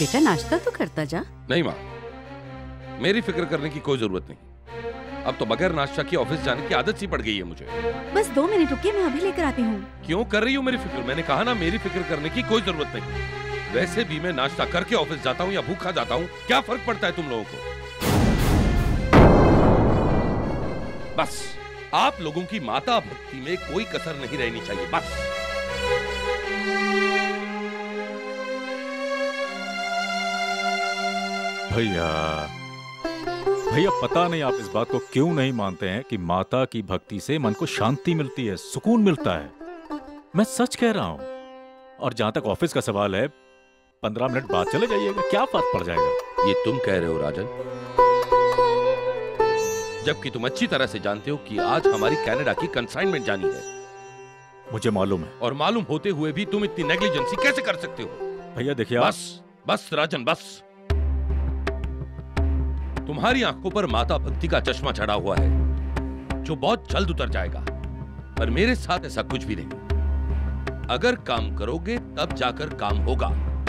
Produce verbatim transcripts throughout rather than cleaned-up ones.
बेटा नाश्ता तो करता जा। नहीं माँ, मेरी फिक्र करने की कोई जरूरत नहीं। अब तो बगैर नाश्ता की ऑफिस जाने की आदत सी पड़ गई है मुझे। बस दो मिनट रुकिए, मैं अभी लेकर आती हूँ। क्यों कर रही हूँ मेरी फिक्र? मैंने कहा ना मेरी फिक्र करने की कोई जरूरत नहीं। वैसे भी मैं नाश्ता करके ऑफिस जाता हूँ या भूखा जाता हूँ, क्या फर्क पड़ता है तुम लोगों को? बस आप लोगों की माता भक्ति में कोई कसर नहीं रहनी चाहिए, बस। भैया भैया पता नहीं आप इस बात को क्यों नहीं मानते हैं कि माता की भक्ति से मन को शांति मिलती है, सुकून मिलता है। मैं सच कह रहा हूं। और जहां तक ऑफिस का सवाल है, पंद्रह मिनट बाद चले जाइएगा, क्या फर्क पड़ जाएगा? ये तुम कह रहे हो राजन, जबकि तुम अच्छी तरह से जानते हो कि आज हमारी कनाडा की कंसाइनमेंट जानी है। मुझे मालूम है। और मालूम होते हुए भी तुम इतनी नेग्लिजेंसी कैसे कर सकते हो? भैया देखिए, बस बस राजन बस। तुम्हारी आंखों पर माता भक्ति का चश्मा चढ़ा हुआ है जो बहुत जल्द उतर जाएगा, पर मेरे साथ ऐसा कुछ भी नहीं। अगर काम करोगे तब जाकर काम होगा।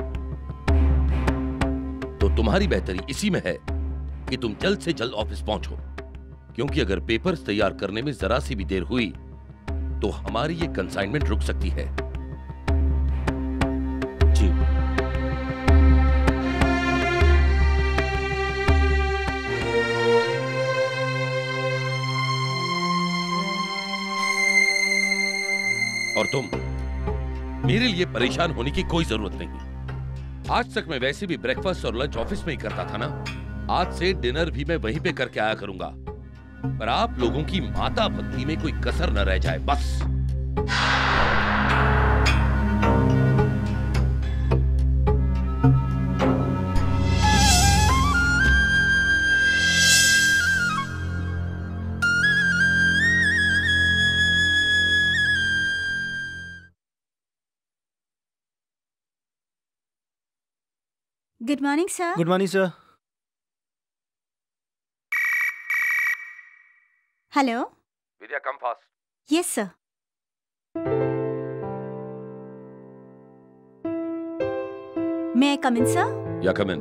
तो तुम्हारी बेहतरी इसी में है कि तुम जल्द से जल्द ऑफिस पहुंचो, क्योंकि अगर पेपर्स तैयार करने में जरा सी भी देर हुई तो हमारी ये कंसाइनमेंट रुक सकती है। जी। और तुम, मेरे लिए परेशान होने की कोई जरूरत नहीं। आज तक मैं वैसे भी ब्रेकफास्ट और लंच ऑफिस में ही करता था ना, आज से डिनर भी मैं वहीं पे करके आया करूंगा। पर आप लोगों की माता भक्ति में कोई कसर न रह जाए, बस। Good morning sir. Good morning sir. Hello Vidya, come fast. Yes sir. May I come in sir? Yeah come इन।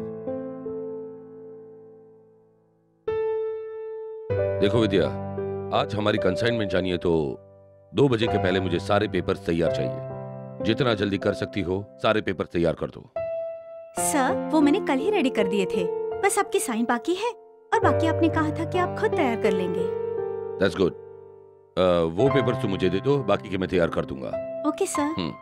देखो विद्या, आज हमारी कंसाइनमेंट जानी है, तो दो बजे के पहले मुझे सारे पेपर्स तैयार चाहिए। जितना जल्दी कर सकती हो सारे पेपर तैयार कर दो। सर वो मैंने कल ही रेडी कर दिए थे, बस आपकी साइन बाकी है, और बाकी आपने कहा था कि आप खुद तैयार कर लेंगे। That's good. uh, वो पेपर तो मुझे दे दो, बाकी के मैं तैयार कर दूंगा। Okay sir. हम्म।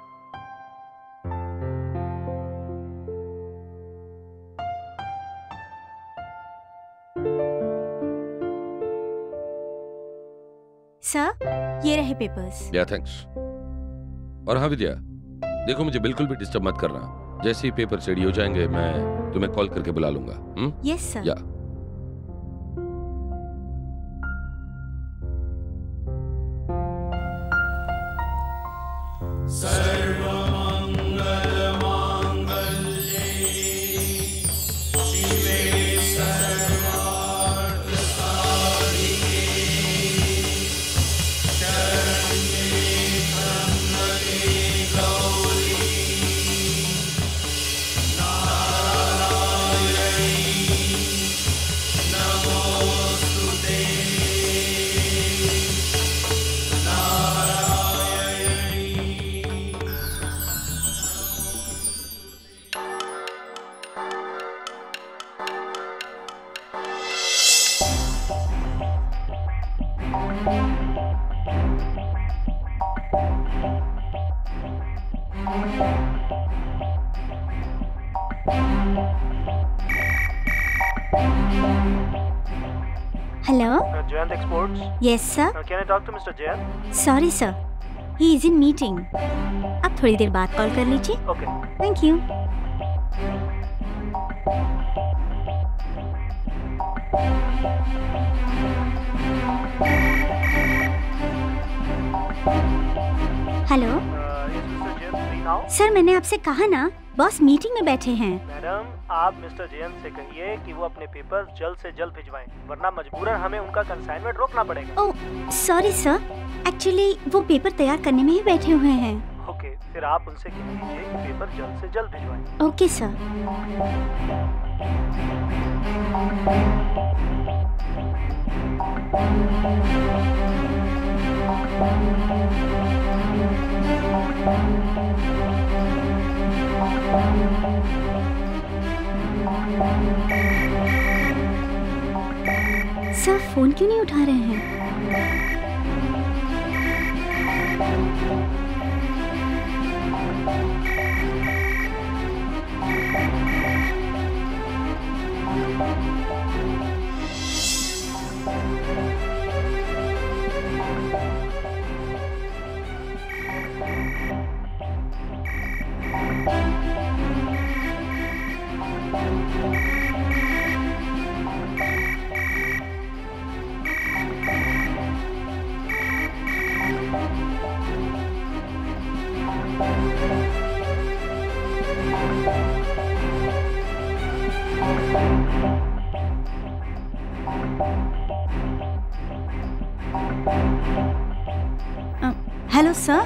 सर ये रहे पेपर्स। या थैंक्स। और हाँ विद्या, देखो मुझे बिल्कुल भी डिस्टर्ब मत करना। जैसे ही पेपर रेडी हो जाएंगे मैं तुम्हें कॉल करके बुला लूंगा। Hmm? Yes sir. Yeah hello. Jayant exports. Yes sir. Can I talk to mister Jayant? Sorry sir, he is in meeting. आप थोड़ी देर बाद कॉल कर लीजिए। Okay, thank you. Hello sir, मैंने आपसे कहा ना, बॉस मीटिंग में बैठे हैं। मैडम आप मिस्टर जयंत से कहिए कि वो अपने पेपर्स जल्द से जल्द भिजवाएं, वरना मजबूरन हमें उनका कंसाइनमेंट रोकना पड़ेगा। ओह सॉरी सर, एक्चुअली वो पेपर तैयार करने में ही बैठे हुए हैं। ओके ओके, फिर आप उनसे कह दीजिए कि पेपर जल्द से जल्द भिजवाएं। Okay sir. सर फोन क्यों नहीं उठा रहे हैं? Hello sir.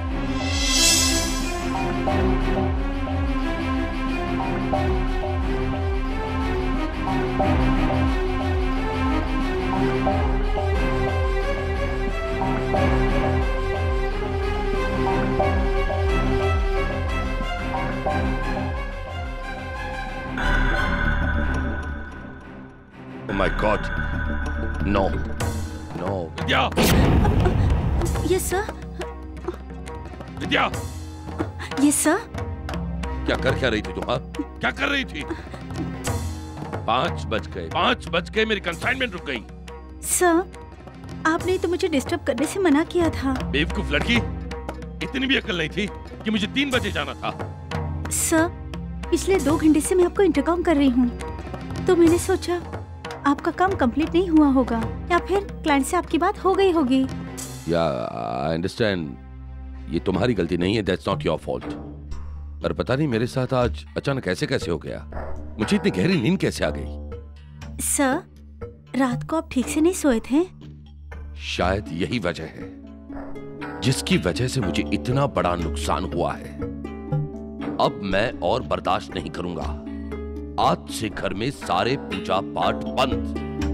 Oh my God! No, no, Vidya! Yes sir. Vidya! Yes sir. क्या कर क्या रही थी तुम? हाँ? क्या कर रही थी? पाँच बज गए, पाँच बज गए, मेरी कंसाइनमेंट रुक गई। सर, आपने तो मुझे डिस्टर्ब करने से मना किया था। बेवकूफ लड़की, इतनी भी अकल नहीं थी कि मुझे तीन बजे जाना था। सर, पिछले दो घंटे से मैं आपको इंटरकॉम कर रही हूँ, तो मैंने सोचा आपका काम कंप्लीट नहीं हुआ होगा या फिर क्लाइंट से आपकी बात हो गई होगी। या आई अंडरस्टैंड, ये तुम्हारी गलती नहीं है, दैट्स नॉट योर फॉल्ट। पर पता नहीं मेरे साथ आज अचानक ऐसे कैसे हो गया, मुझे इतनी गहरी नींद कैसे आ गई। सर, रात को आप ठीक से नहीं सोए थे? शायद यही वजह है जिसकी वजह से मुझे इतना बड़ा नुकसान हुआ है। अब मैं और बर्दाश्त नहीं करूंगा। आज से घर में सारे पूजा पाठ बंद।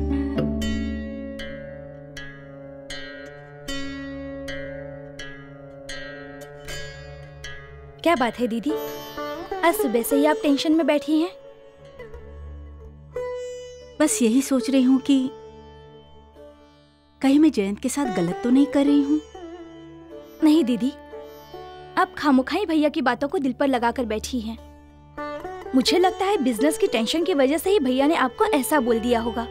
क्या बात है दीदी, आज सुबह से ही आप टेंशन में बैठी हैं? बस यही सोच रही हूँ कि कहीं मैं जयंत के साथ गलत तो नहीं कर रही हूँ। नहीं दीदी, आप खामोखाई भैया की बातों को दिल पर लगाकर बैठी हैं। मुझे लगता है बिजनेस की टेंशन की वजह से ही भैया ने आपको ऐसा बोल दिया होगा।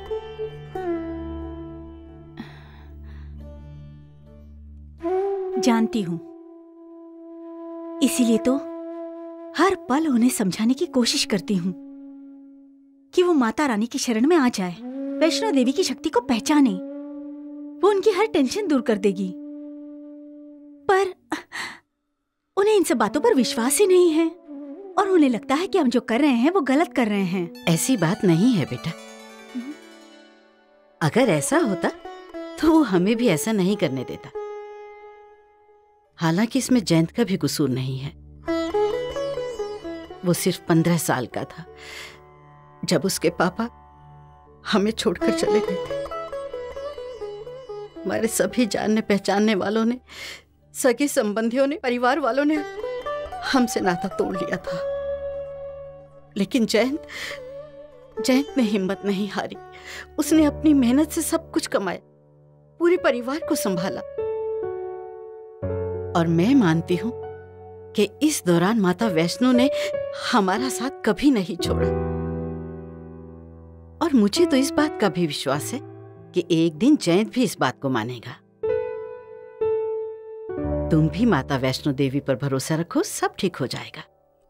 जानती हूँ, इसीलिए तो हर पल उन्हें समझाने की कोशिश करती हूँ कि वो माता रानी की शरण में आ जाए, वैष्णो देवी की शक्ति को पहचाने, वो उनकी हर टेंशन दूर कर देगी। पर उन्हें इन सब बातों पर विश्वास ही नहीं है और उन्हें लगता है कि हम जो कर रहे हैं वो गलत कर रहे हैं। ऐसी बात नहीं है बेटा, अगर ऐसा होता तो वो हमें भी ऐसा नहीं करने देता। हालांकि इसमें जयंत का भी कसूर नहीं है। वो सिर्फ पंद्रह साल का था जब उसके पापा हमें छोड़कर चले गए थे। हमारे सभी जानने पहचानने वालों ने, सगे संबंधियों ने, परिवार वालों ने हमसे नाता तोड़ लिया था। लेकिन जयंत जयंत ने हिम्मत नहीं हारी। उसने अपनी मेहनत से सब कुछ कमाया, पूरे परिवार को संभाला। और मैं मानती हूं कि इस दौरान माता वैष्णो ने हमारा साथ कभी नहीं छोड़ा। और मुझे तो इस बात का भी विश्वास है कि एक दिन जयंत भी इस बात को मानेगा। तुम भी माता वैष्णो देवी पर भरोसा रखो, सब ठीक हो जाएगा।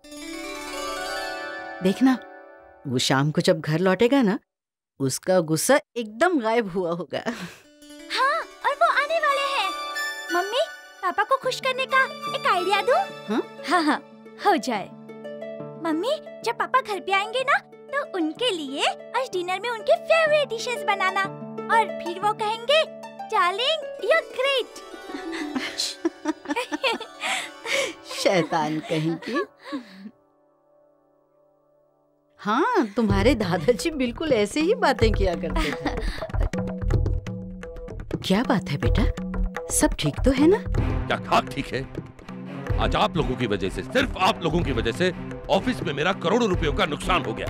देखना, वो शाम को जब घर लौटेगा ना, उसका गुस्सा एकदम गायब हुआ होगा। हाँ, और वो आने वाले हैं। मम्मी, पापा को खुश करने का एक आइडिया दूं? हाँ? हाँ हाँ, हो जाए। मम्मी, जब पापा घर पे आएंगे ना, तो उनके लिए आज डिनर में उनके फेवरेट डिशेस बनाना, और फिर वो कहेंगे, डार्लिंग, यू आर ग्रेट। शैतान कहीं की। हाँ, तुम्हारे दादाजी बिल्कुल ऐसे ही बातें किया करते थे। क्या बात है बेटा, सब ठीक तो है ना? क्या खाक ठीक है? आज आप लोगों की वजह से, सिर्फ आप लोगों की वजह से ऑफिस में मेरा करोड़ों रुपयों का नुकसान हो गया।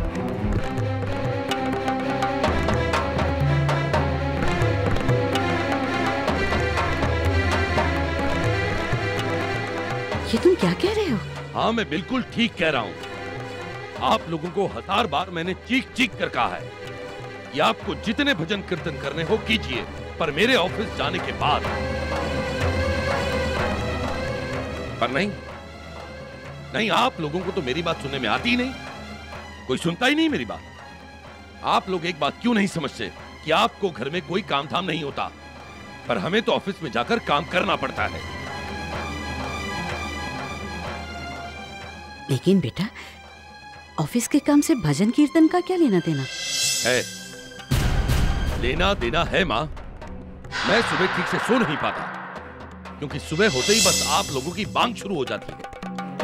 ये तुम क्या कह रहे हो? हाँ, मैं बिल्कुल ठीक कह रहा हूँ। आप लोगों को हजार बार मैंने चीख चीख कर कहा है कि आपको जितने भजन कीर्तन करने हो कीजिए, पर मेरे ऑफिस जाने के बाद। पर नहीं नहीं, आप लोगों को तो मेरी बात सुनने में आती ही नहीं, कोई सुनता ही नहीं मेरी बात। आप लोग एक बात क्यों नहीं समझते कि आपको घर में कोई काम धाम नहीं होता, पर हमें तो ऑफिस में जाकर काम करना पड़ता है। लेकिन बेटा, ऑफिस के काम से भजन कीर्तन का क्या लेना देना है? लेना देना है माँ। मैं सुबह ठीक से सो नहीं पाता, क्योंकि सुबह होते ही बस आप लोगों की बांग शुरू हो जाती है,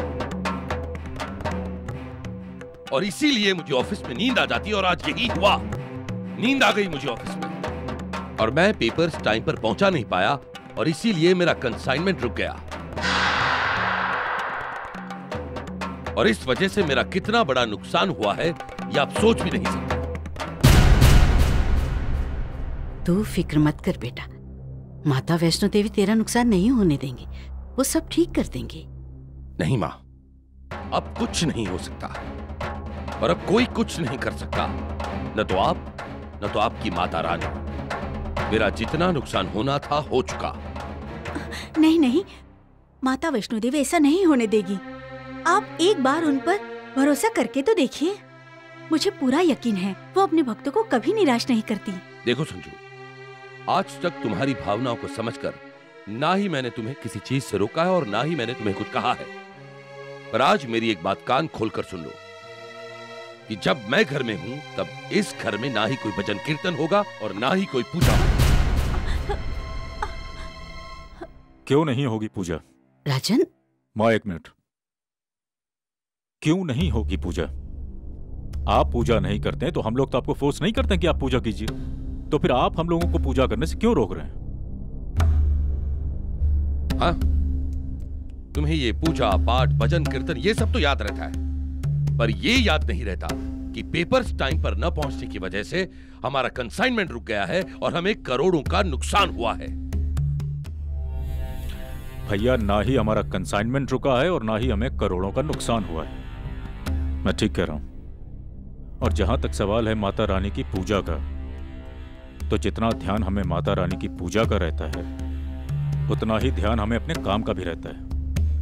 और इसीलिए मुझे ऑफिस में नींद आ जाती है। और आज यही हुआ, नींद आ गई मुझे ऑफिस में, और मैं पेपर्स टाइम पर पहुंचा नहीं पाया, और इसीलिए मेरा कंसाइनमेंट रुक गया। और इस वजह से मेरा कितना बड़ा नुकसान हुआ है ये आप सोच भी नहीं सकते। तू फिक्र मत कर बेटा, माता वैष्णो देवी तेरा नुकसान नहीं होने देंगी, वो सब ठीक कर देंगी। नहीं माँ, अब कुछ नहीं हो सकता, और अब कोई कुछ नहीं कर सकता। न तो आप, न तो आपकी माता रानी। मेरा जितना नुकसान होना था हो चुका। नहीं नहीं, माता वैष्णो देवी ऐसा नहीं होने देगी। आप एक बार उन पर भरोसा करके तो देखिए, मुझे पूरा यकीन है वो अपने भक्तों को कभी निराश नहीं करती। देखो संजू, आज तक तुम्हारी भावनाओं को समझकर ना ही मैंने तुम्हें किसी चीज से रोका है और ना ही मैंने तुम्हें कुछ कहा है, पर आज मेरी एक बात कान खोलकर सुन लो कि जब मैं घर में हूं तब इस घर में ना ही कोई भजन कीर्तन होगा और ना ही कोई पूजा। क्यों नहीं होगी पूजा? राजन, माँ एक मिनट। क्यों नहीं होगी पूजा? आप पूजा नहीं करते हैं तो हम लोग तो आपको फोर्स नहीं करते कि आप पूजा कीजिए, तो फिर आप हम लोगों को पूजा करने से क्यों रोक रहे हैं? हाँ, तुम्हें ये पूजा पाठ भजन कीर्तन ये सब तो याद रहता है, पर ये याद नहीं रहता कि पेपर्स टाइम पर न पहुंचने की वजह से हमारा कंसाइनमेंट रुक गया है और हमें करोड़ों का नुकसान हुआ है। भैया, ना ही हमारा कंसाइनमेंट रुका है और ना ही हमें करोड़ों का नुकसान हुआ है। मैं ठीक कह रहा हूं। और जहां तक सवाल है माता रानी की पूजा का, तो जितना ध्यान हमें माता रानी की पूजा का रहता है, उतना ही ध्यान हमें अपने काम का भी रहता है।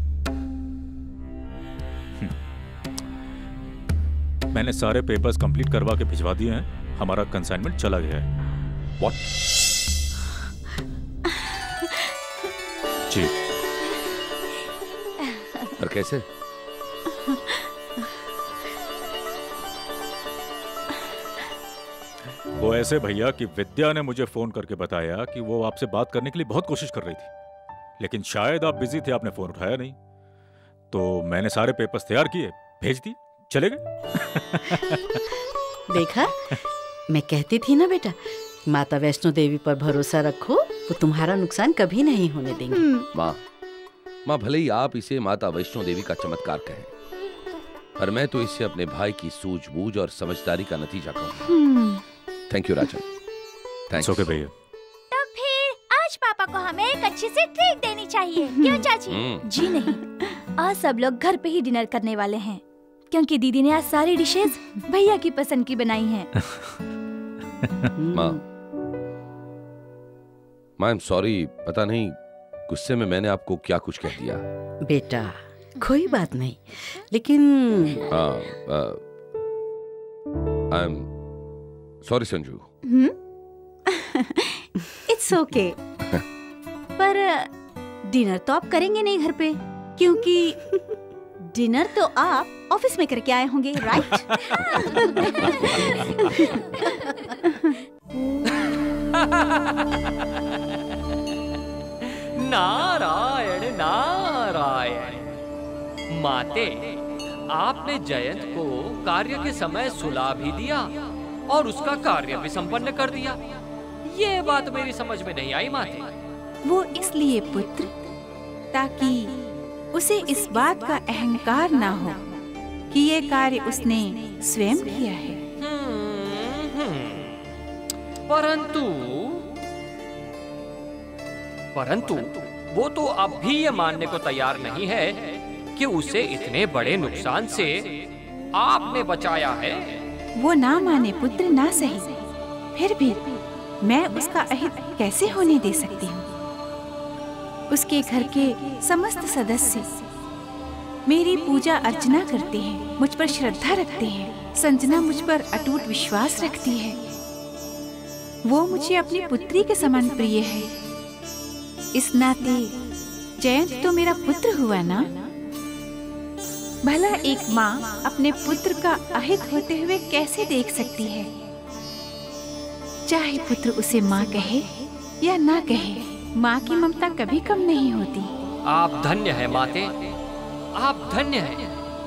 मैंने सारे पेपर्स कंप्लीट करवा के भिजवा दिए हैं, हमारा कंसाइनमेंट चला गया है। What? जी। पर कैसे? वो ऐसे भैया कि विद्या ने मुझे फोन करके बताया कि वो आपसे बात करने के लिए बहुत कोशिश कर रही थी, लेकिन शायद आप बिजी थे, आपने फोन उठाया नहीं, तो मैंने सारे पेपर्स तैयार किए, भेज दिए, चले गए। देखा, मैं कहती थी ना बेटा, माता वैष्णो देवी पर भरोसा रखो, वो तुम्हारा नुकसान कभी नहीं होने देंगे। माँ, माँ भले ही आप इसे माता वैष्णो देवी का चमत्कार कहें, पर मैं तो इसे अपने भाई की सूझबूझ और समझदारी का नतीजा कहूँ। Thank you Rajan. Thanks. Okay भैया। तो फिर आज पापा को हमें एक अच्छी सी ट्रीट देनी चाहिए, क्यों चाची? जी नहीं, आज सब लोग घर पे ही डिनर करने वाले हैं, क्योंकि दीदी ने आज सारी डिशेस भैया की पसंद की बनाई हैं। माँ, माँ आई एम सॉरी, पता नहीं गुस्से में मैंने आपको क्या कुछ कह दिया। बेटा कोई बात नहीं, लेकिन I am sorry Sanju. It's okay. पर डिनर तो आप करेंगे नहीं घर पे, क्योंकि डिनर तो आप ऑफिस में करके आए होंगे, राइट? नारायण नारायण। माते, आपने जयंत को कार्य के समय सुला भी दिया और उसका कार्य भी संपन्न कर दिया। ये बात मेरी समझ में नहीं आई माते। वो इसलिए पुत्र, ताकि उसे इस बात का अहंकार ना हो कि ये कार्य उसने स्वयं किया है। हम्म, हम्म। परंतु परंतु वो तो अब भी ये मानने को तैयार नहीं है कि उसे इतने बड़े नुकसान से आपने बचाया है। वो ना माने पुत्र ना सही, फिर भी मैं उसका अहित कैसे होने दे सकती हूँ? उसके घर के समस्त सदस्य मेरी पूजा अर्चना करते हैं, मुझ पर श्रद्धा रखते हैं। संजना मुझ पर अटूट विश्वास रखती है। वो मुझे अपनी पुत्री के समान प्रिय है। इस नाते जयंत तो मेरा पुत्र हुआ ना। भला एक माँ अपने पुत्र का अहित होते हुए कैसे देख सकती है? चाहे पुत्र उसे माँ कहे या ना कहे, माँ की ममता कभी कम नहीं होती। आप धन्य है माते, आप धन्य हैं।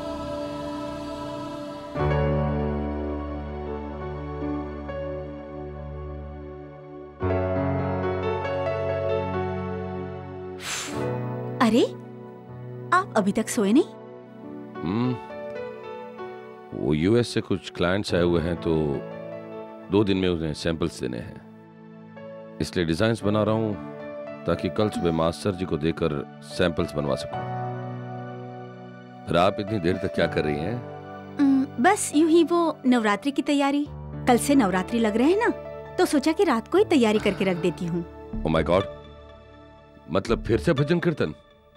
अरे, आप अभी तक सोए नहीं? हम्म, वो यूएस से कुछ क्लाइंट्स आए हुए हैं तो दो दिन में उन्हें सैंपल्स देने हैं, इसलिए डिजाइन्स बना रहा हूं ताकि कल सुबह मास्टर जी को देकर सैंपल्स बनवा सकूं। फिर आप इतनी देर तक क्या कर रही हैं? बस यूं ही वो नवरात्रि की तैयारी। कल से नवरात्रि लग रहे हैं ना, तो सोचा कि रात को ही तैयारी करके रख देती हूँ। ओह माय गॉड, मतलब फिर से भजन कीर्तन?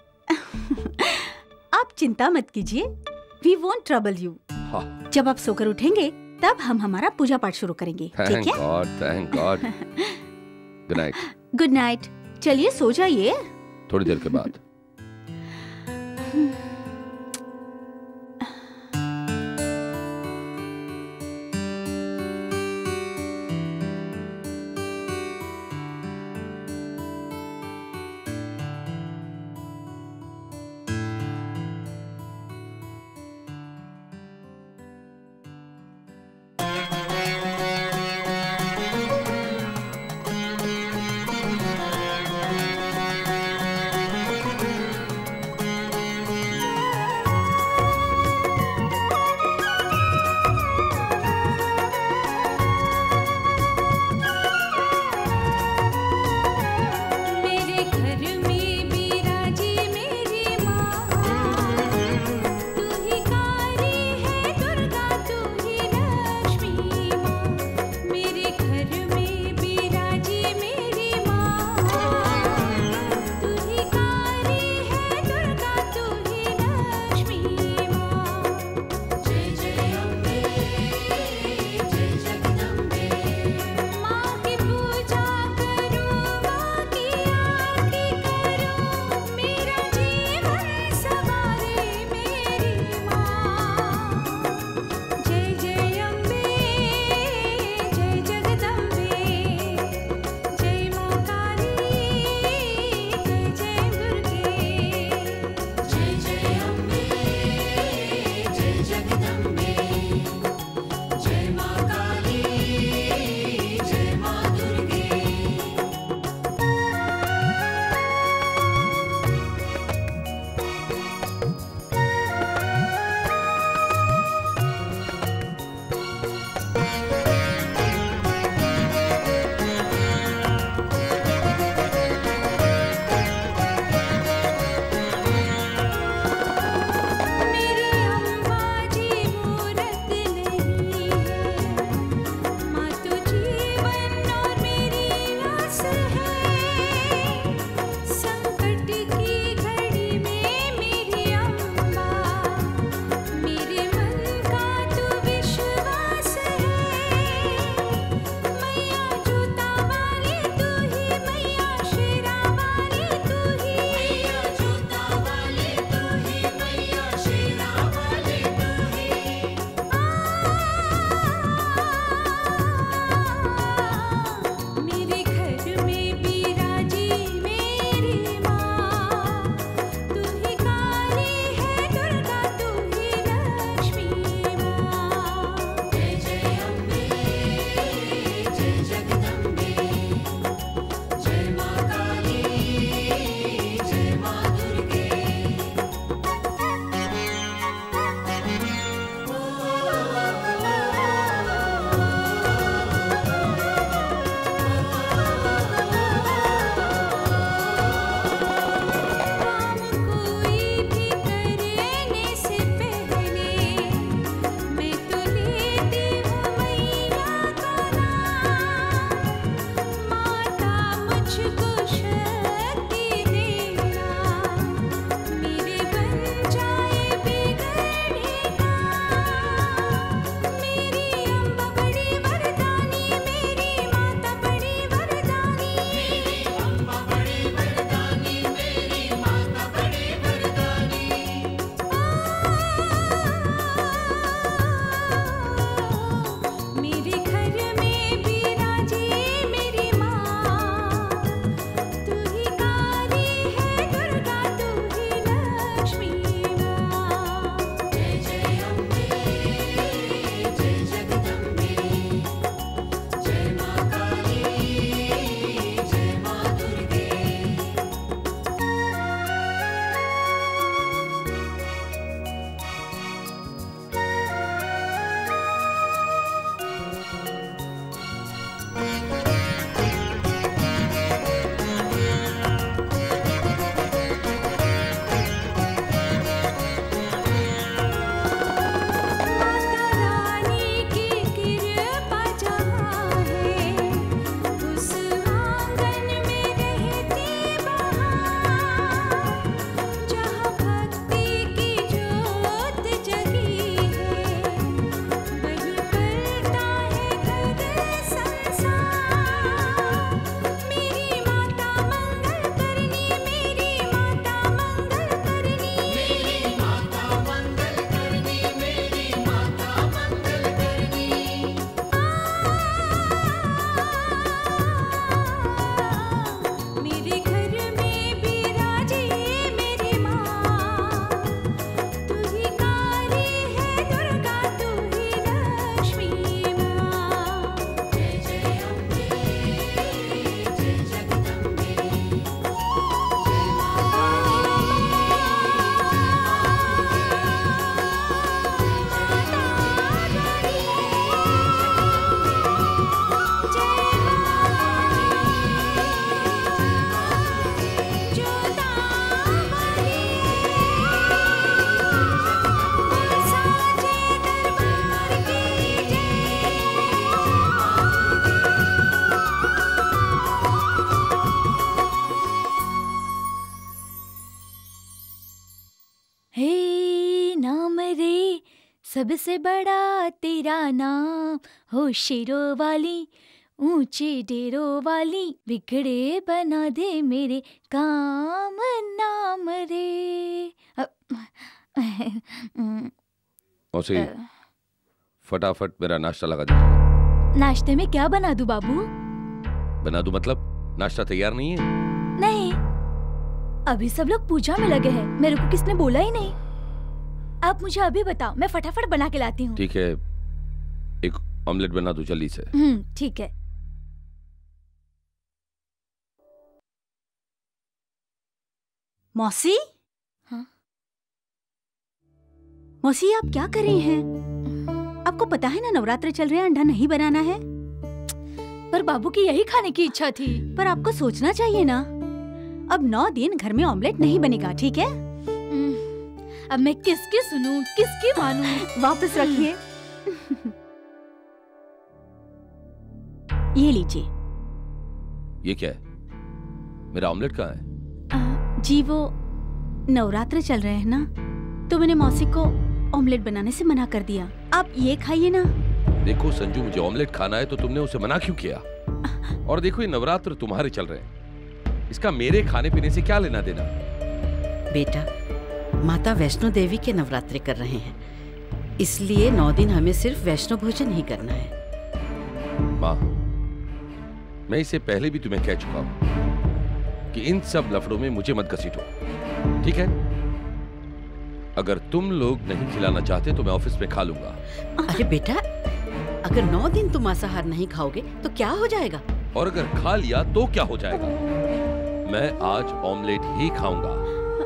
आप चिंता मत कीजिए, वी वोंट ट्रबल यू। जब आप सोकर उठेंगे तब हम हमारा पूजा पाठ शुरू करेंगे, ठीक है? Thank God, thank God. Good night. Good night. चलिए सो जाइए। थोड़ी देर के बाद। सबसे बड़ा तेरा नाम हो शेरों वाली, ऊंचे डेरों वाली, बिगड़े बना दे मेरे काम नाम रे। मौसी, फटाफट मेरा नाश्ता लगा दीजिए। नाश्ते में क्या बना दूं बाबू? बना दूं मतलब नाश्ता तैयार नहीं है? नहीं, अभी सब लोग पूजा में लगे हैं, मेरे को किसने बोला ही नहीं। आप मुझे अभी बताओ, मैं फटाफट बना के लाती हूँ। ठीक है, एक ऑमलेट बना दो जल्दी से। हम्म, ठीक है। मौसी? हाँ? मौसी, आप क्या कर रही हैं? आपको पता है ना नवरात्र चल रहे हैं, अंडा नहीं बनाना है। पर बाबू की यही खाने की इच्छा थी। पर आपको सोचना चाहिए ना, अब नौ दिन घर में ऑमलेट नहीं बनेगा, ठीक है? अब मैं किसकी सुनूं, किसकी मानूं? वापस रखिए। ये लीजिए। ये क्या है? मेरा ऑमलेट कहाँ है? आ, जी वो नवरात्र चल रहे हैं ना, तो मैंने मौसी को ऑमलेट बनाने से मना कर दिया। आप ये खाइए ना। देखो संजू, मुझे ऑमलेट खाना है तो तुमने उसे मना क्यों किया? और देखो ये नवरात्र तुम्हारे चल रहे हैं, इसका मेरे खाने पीने से क्या लेना देना? बेटा, माता वैष्णो देवी के नवरात्रे कर रहे हैं, इसलिए नौ दिन हमें सिर्फ वैष्णो भोजन ही करना है। माँ, मैं इससे पहले भी तुम्हें कह चुका हूं कि इन सब लफड़ों में मुझे मत घसीटो, ठीक है? अगर तुम लोग नहीं खिलाना चाहते तो मैं ऑफिस में खा लूंगा। अरे बेटा, अगर नौ दिन तुम मांसाहार नहीं खाओगे तो क्या हो जाएगा? और अगर खा लिया तो क्या हो जाएगा? मैं आज ऑमलेट ही खाऊंगा।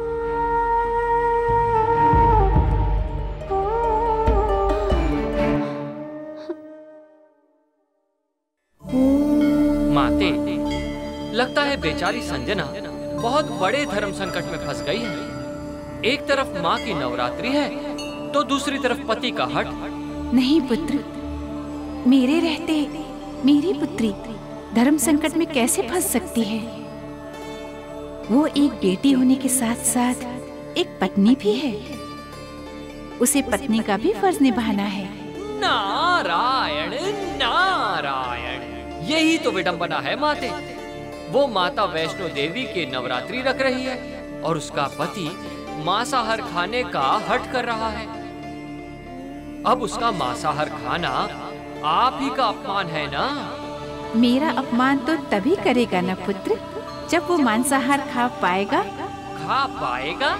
माते, लगता है बेचारी संजना बहुत बड़े धर्म संकट में फंस गई है। एक तरफ माँ की नवरात्रि है तो दूसरी तरफ पति का हट। नहीं पुत्र, मेरे रहते मेरी पुत्री धर्म संकट में कैसे फंस सकती है? वो एक बेटी होने के साथ साथ एक पत्नी भी है। उसे पत्नी का भी फर्ज निभाना है। नारायण नारायण, यही तो विडंबना है माते। वो माता वैष्णो देवी के नवरात्रि रख रही है और उसका पति मांसाहार खाने का हट कर रहा है। अब उसका मांसाहार खाना आप ही का अपमान है ना? मेरा अपमान तो तभी करेगा ना पुत्र, जब वो मांसाहार खा पाएगा। खा पाएगा?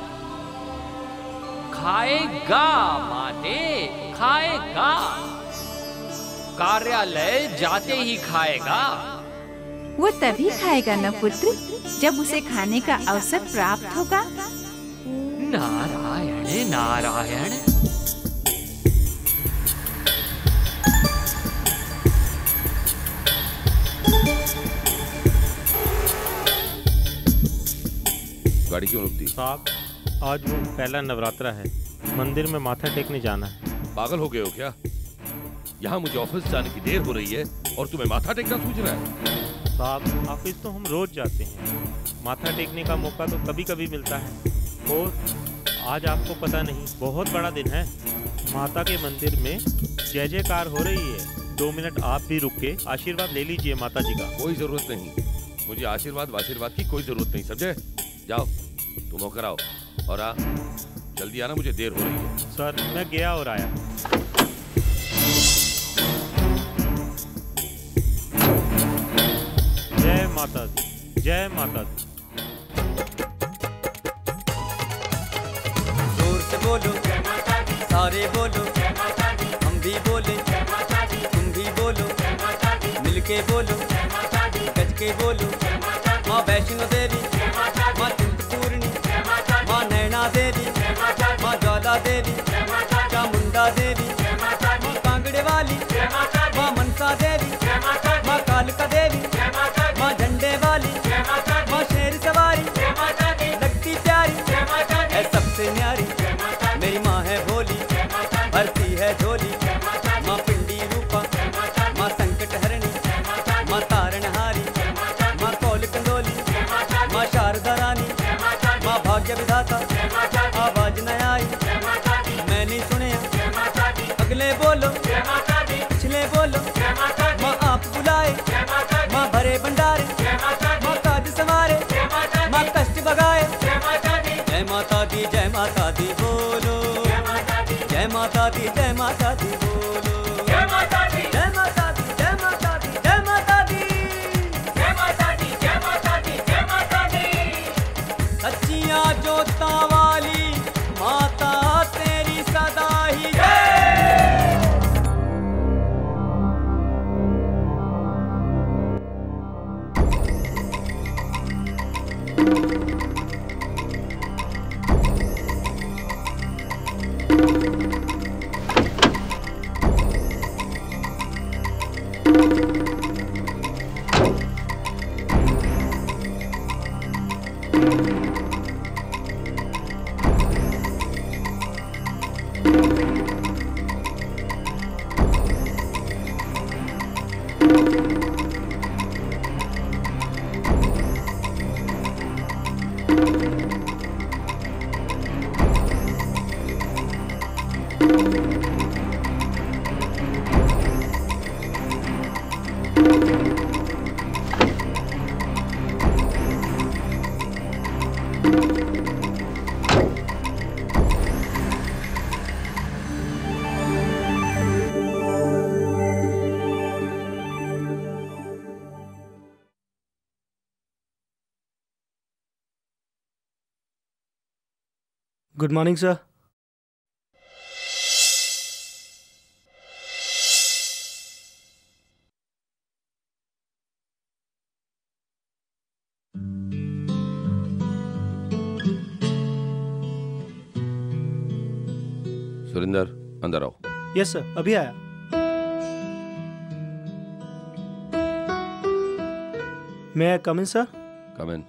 खाएगा माते, खाएगा। कार्यालय जाते ही खाएगा। वो तभी खाएगा ना पुत्र, जब उसे खाने का अवसर प्राप्त होगा। नारायण नारायण। गाड़ी क्यों रुकती? साहब, आज वो पहला नवरात्रा है, मंदिर में माथा टेकने जाना है। पागल हो गए हो क्या? यहाँ मुझे ऑफिस जाने की देर हो रही है और तुम्हें माथा टेकना सूझ रहा है? साहब, ऑफिस तो हम रोज जाते हैं, माथा टेकने का मौका तो कभी कभी मिलता है। और आज आपको पता नहीं, बहुत बड़ा दिन है। माता के मंदिर में जय जयकार हो रही है। दो मिनट आप भी रुक के आशीर्वाद ले लीजिए माता जी का। कोई जरूरत नहीं, मुझे आशीर्वाद वाशीर्वाद की कोई जरूरत नहीं, समझे? जाओ तुम होकर आओ और आ जल्दी आना, मुझे देर हो रही है। सर, मैं गया और आया। जय माता दी, जय माता दी। जोर से बोलो जय माता दी, सारे बोलो जय माता दी, हम भी बोले जय माता दी, तुम भी बोलो जय माता दी, मिलके बोलो जय माता दी, गज के बोलो जय माता दी। माँ वैष्णो देवी जय माता दी, माँ चिंतपूर्णी जय माता दी, माँ नैना देवी जय माता दी, माँ ज्वाला देवी जय माता दी, चामुंडा देवी जय माता दी, माँ कांगड़े वाली जय माता दी, माँ मनसा देवी जय माता दी, माँ कालका देवी जय माता दी, माँ झंडे वाली जय माता दी, माँ शेर सवारी जय माता दी, लगती प्यारी जय माता दी, है सबसे न्यारी जय माता दी, मेरी माँ है भोली जय माता दी, भरती है झोली जय माता दी, माँ पिंडी रूपा जय माता दी, माँ संकट हरणी जय माता दी, माँ तारणहारी जय माता दी, माँ कौल कंडोली जय माता दी, माँ माता दी बोलो, जय माता दी, जय माता दी, जय माता दी बोलो, जय माता दी, जय माता दी, जय माता दी, जय माता दी, जय माता दी, जय माता दी, जय माता दी। सच्चियां जोता वाली माता तेरी सदा ही जय। Good morning sir. सुरिंदर अंदर आओ। यस सर, अभी आया। मैं come in sir? Come in.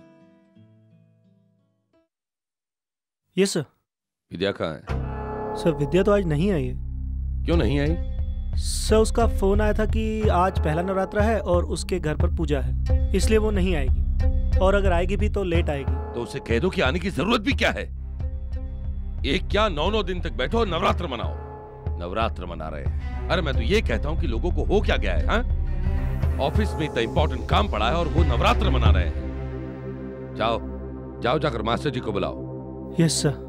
Yes sir. Vidya कहाँ है? सर विद्या तो आज नहीं आई है। क्यों नहीं आई? सर उसका फोन आया था कि आज पहला नवरात्रा है और उसके घर पर पूजा है, इसलिए वो नहीं आएगी, और अगर आएगी भी तो लेट आएगी। तो उसे कह दो कि आने की जरूरत भी क्या है। एक क्या नौ नौ दिन तक बैठो और नवरात्र मनाओ। नवरात्र मना रहे हैं। अरे मैं तो ये कहता हूँ कि लोगों को हो क्या गया है, हाँ? ऑफिस में इतना इंपॉर्टेंट काम पड़ा है और वो नवरात्र मना रहे हैं। जाओ जाओ जाकर मास्टर जी को बुलाओ। Yes sir.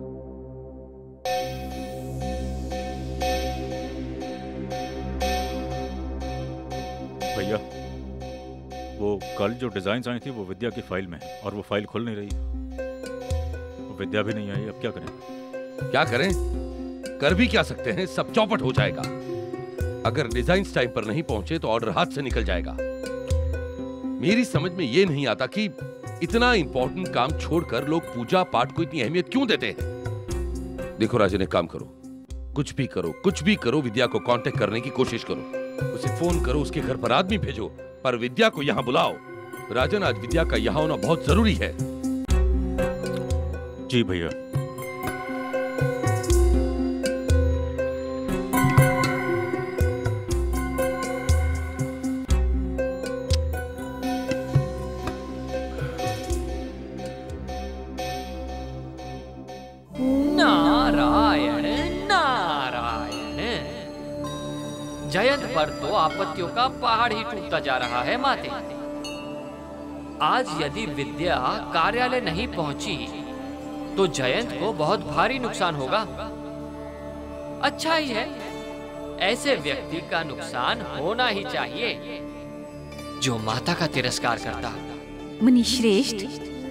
भैया वो कल जो डिजाइन आई थी वो विद्या की फाइल में है और वो फाइल खुल नहीं रही। वो विद्या भी नहीं आई, अब क्या करें? क्या करें? कर भी क्या सकते हैं, सब चौपट हो जाएगा। अगर डिजाइन टाइम पर नहीं पहुंचे तो ऑर्डर हाथ से निकल जाएगा। मेरी समझ में ये नहीं आता कि इतना इंपॉर्टेंट काम छोड़कर लोग पूजा पाठ को इतनी अहमियत क्यों देते हैं। देखो राजन, एक काम करो, कुछ भी करो कुछ भी करो विद्या को कांटेक्ट करने की कोशिश करो। उसे फोन करो, उसके घर पर आदमी भेजो, पर विद्या को यहाँ बुलाओ। राजन, आज विद्या का यहाँ होना बहुत जरूरी है। जी भैया। जयंत पर तो आपत्तियों का पहाड़ ही टूटता जा रहा है माते। आज यदि विद्या कार्यालय नहीं पहुंची तो जयंत को बहुत भारी नुकसान होगा। अच्छा ही है, ऐसे व्यक्ति का नुकसान होना ही चाहिए जो माता का तिरस्कार करता। मुनि श्रेष्ठ,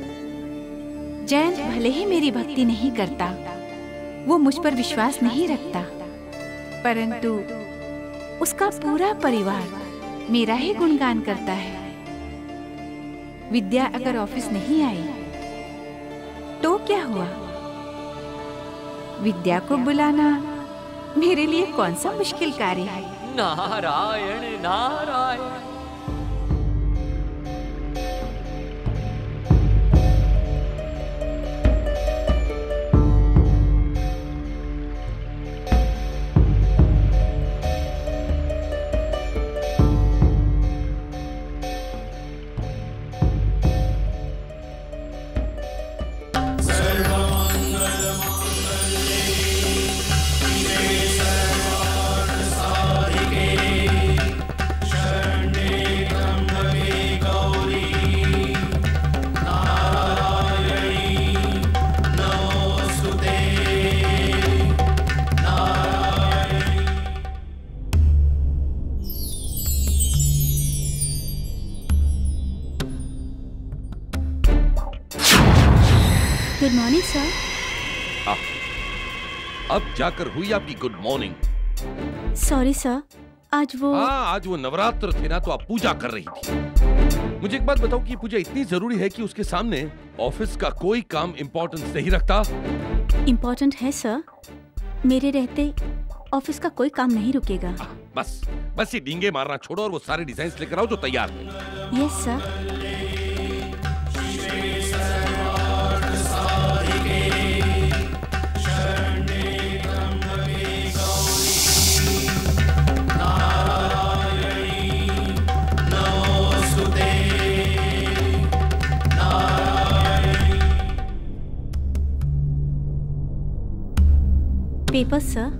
जयंत भले ही मेरी भक्ति नहीं करता, वो मुझ पर विश्वास नहीं रखता, परंतु उसका पूरा परिवार मेरा ही गुणगान करता है। विद्या अगर ऑफिस नहीं आई तो क्या हुआ? विद्या को बुलाना मेरे लिए कौन सा मुश्किल कार्य है। नारायण नारायण। शरण्ये गुड मॉर्निंग सर। अब जाकर हुई आपकी गुड मॉर्निंग। सॉरी सर, आज वो हाँ आज वो नवरात्र थे ना, तो आप पूजा कर रही थी। मुझे एक बात बताओ कि पूजा इतनी जरूरी है कि उसके सामने ऑफिस का कोई काम इम्पोर्टेंस नहीं रखता? इम्पोर्टेंट है सर, मेरे रहते ऑफिस का कोई काम नहीं रुकेगा। आ, बस बस ये डींगे मारना छोड़ो और वो सारे डिजाइन लेकर आओ जो तैयार हैं। Yes sir. Paper sir.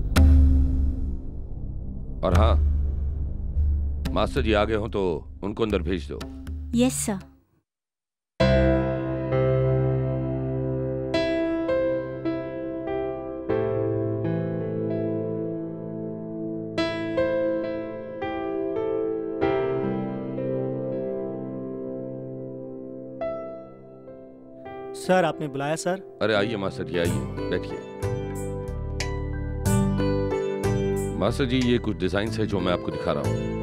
और हाँ, मास्टर जी आ गए हो तो उनको अंदर भेज दो। Yes sir. सर आपने बुलाया सर? अरे आइए मास्टर जी, आइए बैठिए। मास्टर जी ये कुछ डिजाइन्स है जो मैं आपको दिखा रहा हूँ।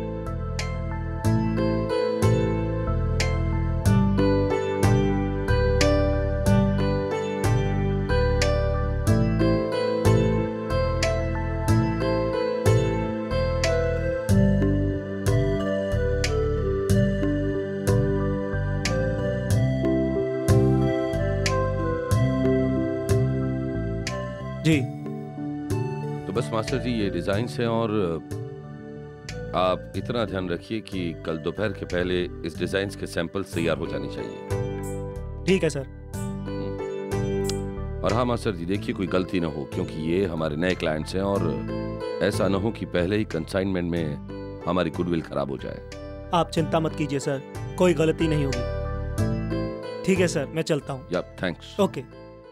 जी तो बस मास्टर जी ये डिजाइन्स हैं और आप इतना ध्यान रखिए कि कल दोपहर के पहले इस डिजाइन्स के सैंपल्स तैयार हो जाने चाहिए। ठीक है सर। और हाँ मास्टर जी देखिए कोई गलती ना हो, क्योंकि ये हमारे नए क्लाइंट्स हैं और ऐसा ना हो कि पहले ही कंसाइनमेंट में हमारी गुडविल खराब हो जाए। आप चिंता मत कीजिए सर, कोई गलती नहीं होगी। ठीक है सर, मैं चलता हूँ। Yeah thanks. Okay.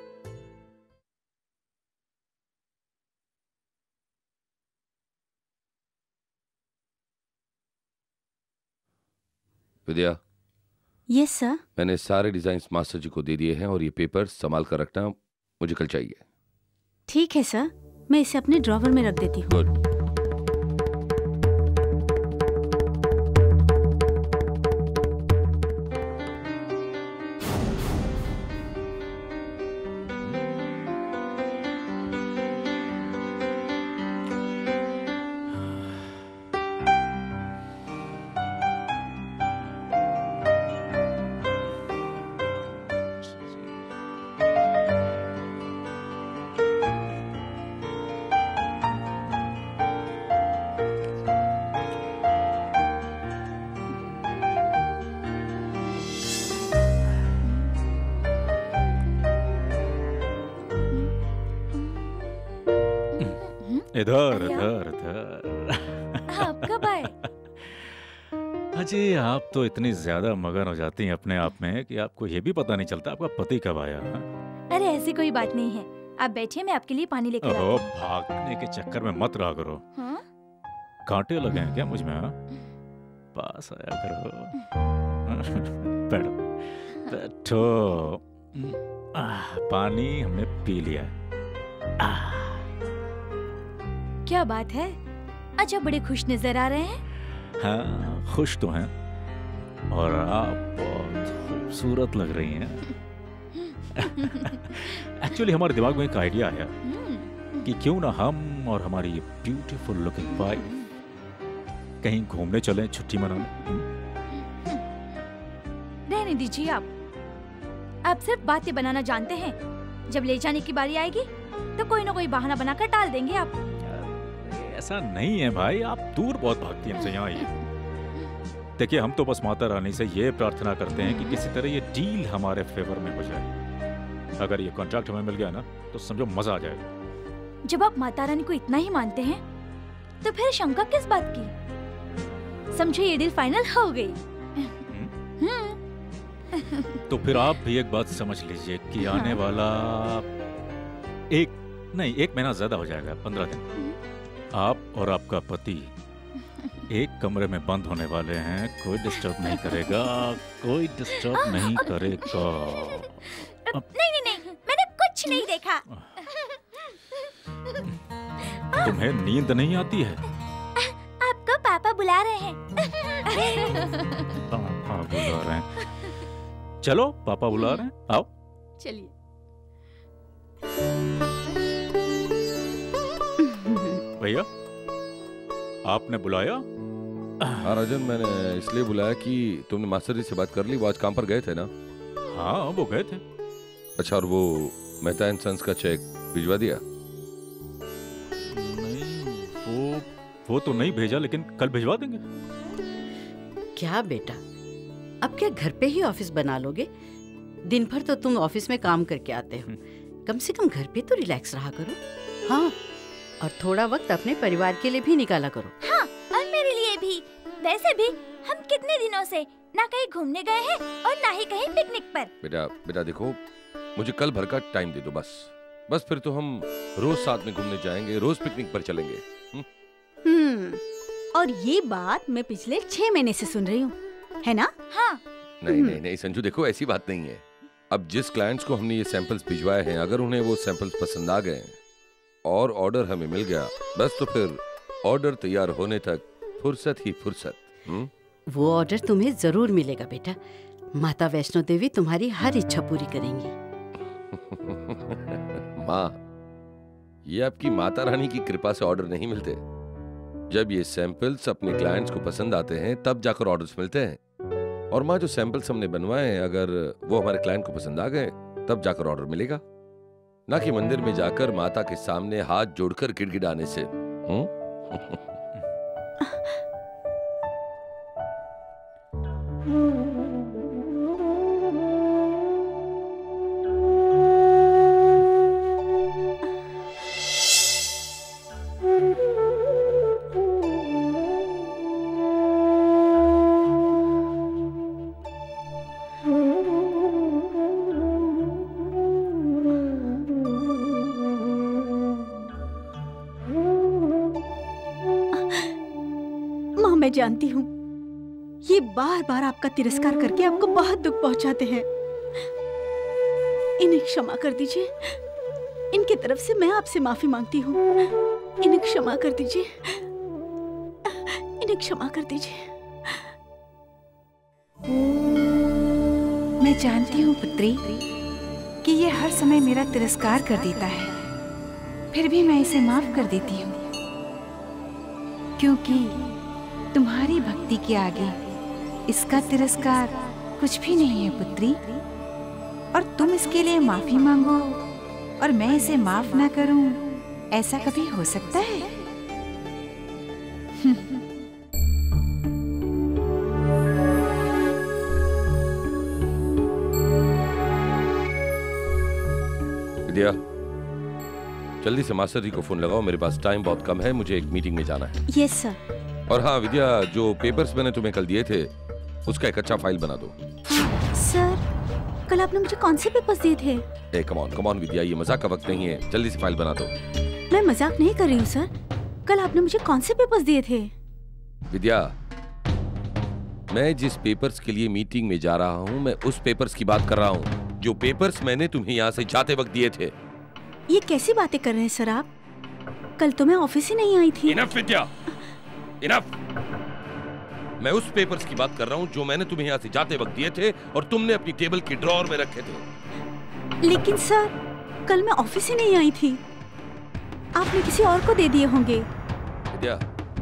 Vidya. Yes sir. मैंने सारे डिजाइन्स मास्टर जी को दे दिए हैं और ये पेपर संभाल कर रखना, मुझे कल चाहिए। ठीक है सर, मैं इसे अपने ड्रॉवर में रख देती हूँ। गुड। इधर इधर इधर। आप कब आए? अजय आप तो इतनी ज्यादा मगन हो जाती हैं अपने आप में कि आपको ये भी पता नहीं चलता आपका पति कब आया। अरे ऐसी कोई बात नहीं है, आप बैठिए, मैं आपके लिए पानी लेकर आती हूँ। भागने के चक्कर में मत रहा करो। हाँ? कांटे लगे हैं क्या मुझ में? हाँ? पास आया करो। बैठो बैठो। आह, पानी हमने पी लिया। आह। क्या बात है, आज आप बड़े खुश नजर आ रहे हैं। हाँ खुश तो हैं और आप बहुत खूबसूरत लग रही हैं। एक्चुअली हमारे दिमाग में एक आइडिया आया कि क्यों ना हम और हमारी ये ब्यूटीफुल लुकिंग वाइफ कहीं घूमने चलें, छुट्टी मनाने। रहने दीजिए, आप आप सिर्फ बातें बनाना जानते हैं। जब ले जाने की बारी आएगी तो कोई ना कोई बहाना बनाकर टाल देंगे आप। ऐसा नहीं है भाई, आप दूर बहुत भागती हैं हमसे। यहाँ आइए। देखिए हम तो बस माता रानी से ये प्रार्थना करते हैं कि किसी तरह ये डील हमारे फेवर में हो जाए। अगर ये कॉन्ट्रैक्ट हमें मिल गया ना तो समझो मजा आ जाएगा। जब आप माता रानी को इतना ही मानते हैं तो फिर शंका किस बात की? समझो ये डील फाइनल हो गई। तो फिर आप भी एक बात समझ लीजिए कि आने वाला एक नहीं एक महीना ज्यादा हो जाएगा, पंद्रह दिन आप और आपका पति एक कमरे में बंद होने वाले हैं। कोई डिस्टर्ब नहीं करेगा, कोई डिस्टर्ब नहीं करेगा। नहीं नहीं नहीं, ही नहीं देखा। तुम्हें नींद नहीं आती है? आपको पापा बुला रहे हैं। पापा बुला रहे हैं। चलो पापा बुला रहे हैं, आओ। चलिए। भैया आपने बुलाया? हाँ राजन, मैंने इसलिए बुलाया कि तुमने मास्टर जी से बात कर ली, वो आज काम पर गए थे ना? हाँ वो गए थे। अच्छा, और वो मेहता एंड सन्स का चेक भिजवा दिया? नहीं, वो वो तो नहीं भेजा, लेकिन कल भिजवा देंगे। क्या बेटा, अब क्या घर पे ही ऑफिस बना लोगे? दिन भर तो तुम ऑफिस में काम करके आते हो, कम से कम घर पे तो रिलैक्स रहा करो। हाँ, और थोड़ा वक्त अपने परिवार के लिए भी निकाला करो। हाँ, और मेरे लिए भी। वैसे भी हम कितने दिनों से ना कहीं घूमने गए हैं और ना ही कहीं पिकनिक पर। बेटा बेटा देखो, मुझे कल भर का टाइम दे दो बस। बस फिर तो हम रोज साथ में घूमने जाएंगे, रोज पिकनिक पर चलेंगे। हम्म, और ये बात मैं पिछले छह महीने से सुन रही हूँ, है ना? हाँ। नहीं नहीं नहीं संजू, देखो ऐसी बात नहीं है। अब जिस क्लाइंट्स को हमने ये सैंपल्स भिजवाए हैं, अगर उन्हें वो सैंपल्स पसंद आ गए और ऑर्डर हमें मिल गया, बस तो फिर ऑर्डर तैयार होने तक फुर्सत ही फुर्सत। हुँ? वो ऑर्डर तुम्हें जरूर मिलेगा बेटा। माता वैष्णो देवी तुम्हारी हर इच्छा पूरी करेंगी। माँ, ये आपकी माता रानी की कृपा से ऑर्डर नहीं मिलते। जब ये सैंपल्स अपने क्लाइंट्स को पसंद आते हैं तब जाकर ऑर्डर्स मिलते हैं। और माँ, जो सैंपल्स हमने बनवाए हैं, अगर वो हमारे क्लाइंट को पसंद आ गए तब जाकर ऑर्डर मिलेगा, ना कि मंदिर में जाकर माता के सामने हाथ जोड़कर गिड़गिड़ाने से। हुँ? मैं जानती हूँ ये बार बार आपका तिरस्कार करके आपको बहुत दुख पहुंचाते हैं। इन्हें क्षमा कर दीजिए। इनकी तरफ से मैं आपसे माफी मांगती हूँ। इन्हें क्षमा कर दीजिए। इन्हें क्षमा कर दीजिए। मैं जानती हूँ पुत्री कि ये हर समय मेरा तिरस्कार कर देता है, फिर भी मैं इसे माफ कर देती हूँ, क्योंकि तुम्हारी भक्ति के आगे इसका तिरस्कार कुछ भी नहीं है पुत्री। और तुम इसके लिए माफी मांगो और मैं इसे माफ ना करूं, ऐसा कभी हो सकता है? विद्या, जल्दी से मास्टर जी को फोन लगाओ, मेरे पास टाइम बहुत कम है, मुझे एक मीटिंग में जाना है। Yes sir. और हाँ विद्या, जो पेपर्स मैंने तुम्हें कल दिए थे उसका एक अच्छा फाइल बना दो। सर, कल आपने मुझे कौन से पेपर्स दिए थे? ए कम ऑन कम ऑन विद्या, ये मजाक का वक्त नहीं है, जल्दी से फाइल बना दो। मैं मजाक नहीं कर रही हूँ सर। कल आपने मुझे कौन से पेपर्स दिए थे? विद्या, मैं जिस पेपर्स के लिए मीटिंग में जा रहा हूँ, मैं उस पेपर्स की बात कर रहा हूँ जो पेपर्स मैंने तुम्हें यहाँ से जाते वक्त दिए थे। ये कैसी बातें कर रहे हैं सर आप? कल तो मैं ऑफिस ही नहीं आई थी। Enough Vidya, enough. मैं उस पेपर्स की बात कर रहा हूँ जो मैंने तुम्हें यहाँ से जाते वक्त दिए थे और तुमने अपनी टेबल के ड्रॉअर में रखे थे। लेकिन सर, कल मैं ऑफिस ही नहीं आई थी। आपने किसी और को दे दिए होंगे। विद्या,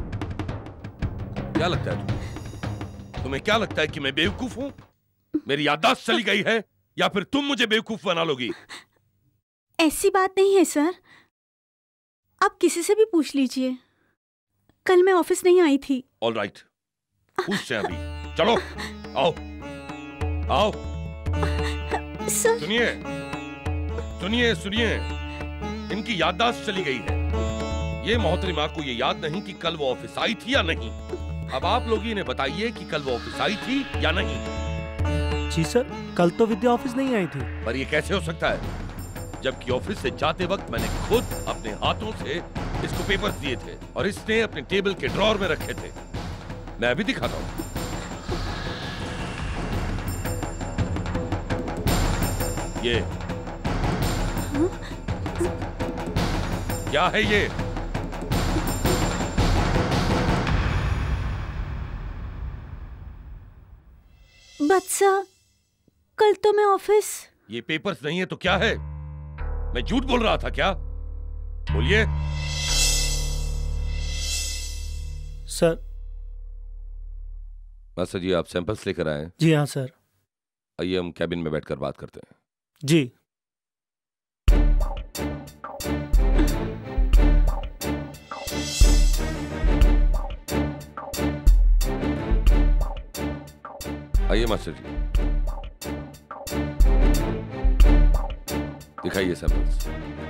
क्या लगता है तुम्हें? तुम्हें क्या लगता है कि मैं बेवकूफ हूँ? मेरी याददाश्त चली गई है या फिर तुम मुझे बेवकूफ बना लोगी? ऐसी बात नहीं है सर, आप किसी से भी पूछ लीजिए। कल मैं ऑफिस नहीं आई थी। ऑल राइट, पूछते हैं अभी। चलो आओ आओ। सर सुनिए सुनिए सुनिए, इनकी याददाश्त चली गई है। ये मोहतरमा को ये याद नहीं कि कल वो ऑफिस आई थी या नहीं। अब आप लोग इन्हें बताइए कि कल वो ऑफिस आई थी या नहीं। जी सर, कल तो विद्या ऑफिस नहीं आई थी। पर ये कैसे हो सकता है जबकि ऑफिस से जाते वक्त मैंने खुद अपने हाथों से इसको पेपर्स दिए थे और इसने अपने टेबल के ड्रॉअर में रखे थे। मैं अभी दिखाता हूँ। ये क्या है ये? बत्सा, कल तो मैं ऑफिस। ये पेपर्स नहीं है तो क्या है? मैं झूठ बोल रहा था क्या? बोलिए। सर। मास्टर जी, आप सैंपल्स लेकर आए? जी हाँ सर। आइए हम कैबिन में बैठकर बात करते हैं। जी। आइए मास्टर जी, दिखाइए सैंपल्स।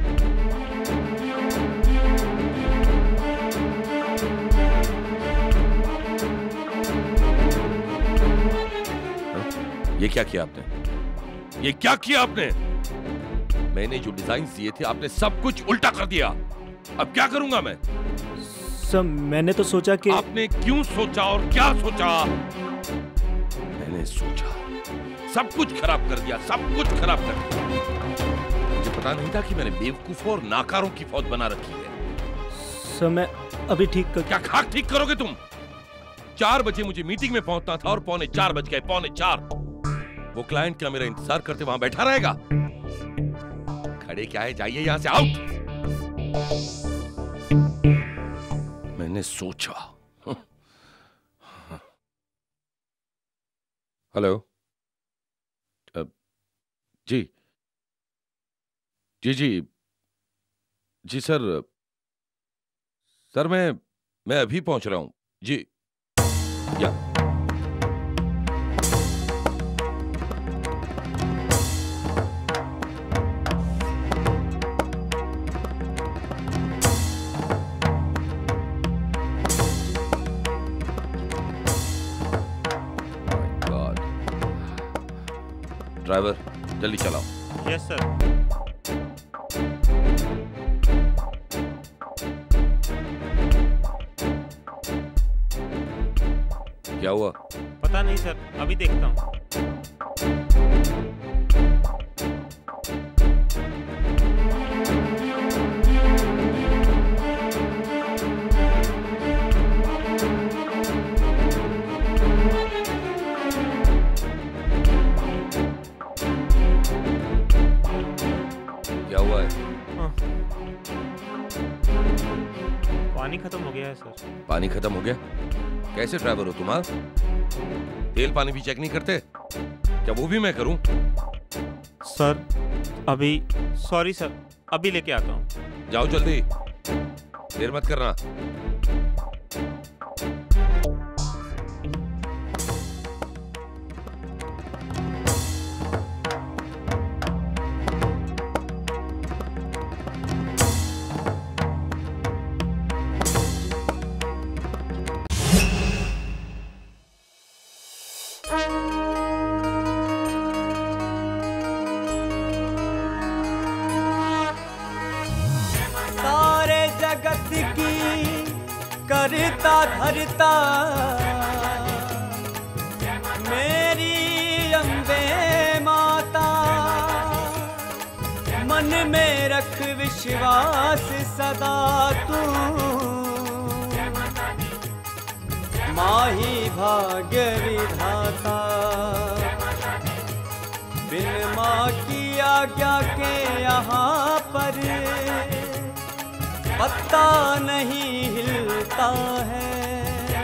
ये क्या किया आपने? ये क्या किया आपने? मैंने जो डिजाइन दिए थे आपने सब कुछ उल्टा कर दिया। अब क्या करूंगा मैं? सर मैंने तो सोचा कि आपने क्यों सोचा और क्या सोचा? मैंने सोचा, सब कुछ खराब कर दिया, सब कुछ खराब कर दिया। मुझे पता नहीं था कि मैंने बेवकूफों और नाकारों की फौज बना रखी है। सर मैं अभी ठीक कर... क्या खाक ठीक करोगे तुम? चार बजे मुझे मीटिंग में पहुंचना था और पौने चार बज गए, पौने चार। वो क्लाइंट क्या मेरा इंतजार करते वहां बैठा रहेगा? खड़े क्या है, जाइए यहां से, आउट। मैंने सोचा। हेलो। जी जी जी जी सर, सर मैं मैं अभी पहुंच रहा हूं जी। या ड्राइवर जल्दी चलाओ। Yes sir. क्या हुआ? पता नहीं सर, अभी देखता हूँ। पानी खत्म हो गया है सर। पानी खत्म हो गया? कैसे ड्राइवर हो तुम? हाँ, तेल पानी भी चेक नहीं करते क्या? वो भी मैं करूं? सर अभी, सॉरी सर, अभी लेके आता हूं। जाओ जल्दी, देर मत करना। करता धरता मेरी अम्बे माता, मन में रख विश्वास सदा तू, माही भाग्य विधाता। बिन माँ की आज्ञा के यहाँ पर पत्ता नहीं हिलता है,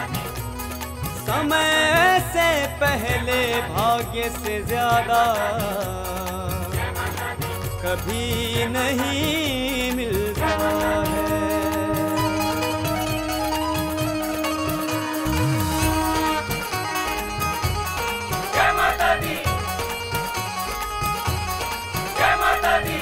समय से पहले भाग्य से ज्यादा कभी नहीं मिलता है। जय माता दी, जय माता दी।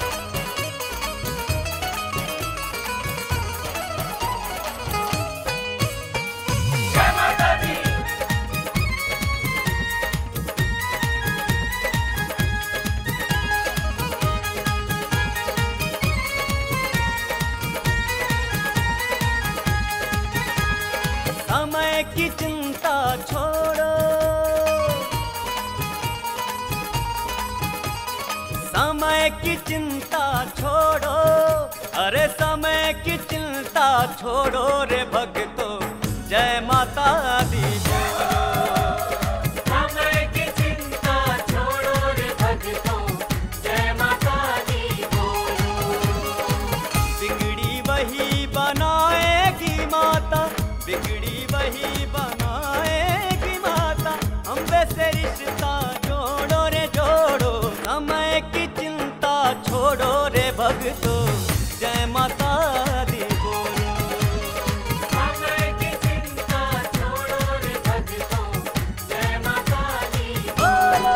की चिंता छोड़ो, समय की चिंता छोड़ो, अरे समय की चिंता छोड़ो रे भक्तो, जय माता दी बोलो। समय की चिंता छोड़ो रे भक्तो, जय माता दी बोलो। बिगड़ी वही बनाएगी माता, बिगड़ी वही बनाएगी माता, अम्बे से रिश्ता जोड़ो रे जोड़ो। समय की चिंता छोड़ो रे भक्तो, जय माता दी बोलो। समय की चिंता छोड़ो रे भक्तो, जय माता दी बोलो।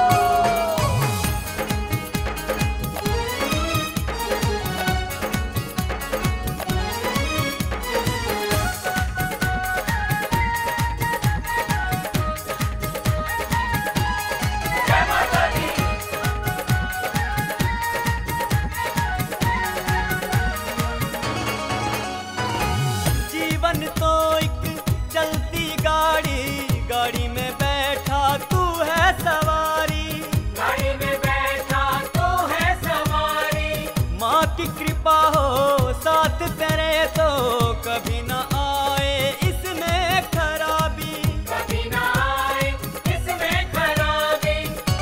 जीवन तो एक चलती गाड़ी, गाड़ी में बैठा तू है सवारी, गाड़ी में बैठा तू है सवारी। माँ की कृपा हो साथ तेरे तो कभी ना आए इसमें खराबी, कभी ना आए इसमें खराबी।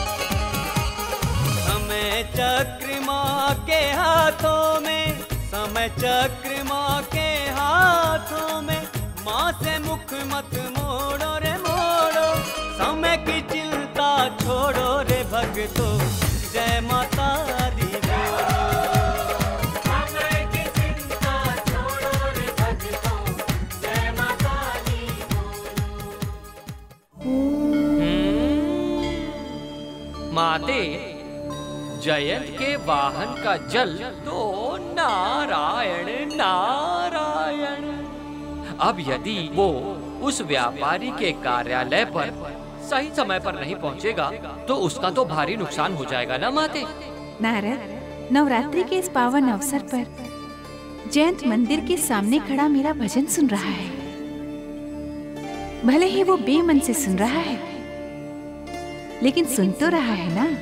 समय चक्र माँ के हाथों में, समय चक्र माँ के हाथों में, माँ से मुख मत मोड़ो रे मोड़ो। समय की चिंता छोड़ो रे भक्तो, जय माता दी बोलो। समय की चिंता छोड़ो रे भक्तो, जय माता दी बोलो। माते, जयंत के वाहन का जल तो नारायण नारायण। अब यदि वो उस व्यापारी के कार्यालय पर सही समय पर नहीं पहुंचेगा तो उसका तो भारी नुकसान हो जाएगा ना माते। नारद, नवरात्रि के इस पावन अवसर पर जयंत मंदिर के सामने खड़ा मेरा भजन सुन रहा है। भले ही वो बेमन से सुन रहा है, लेकिन सुन तो रहा है ना।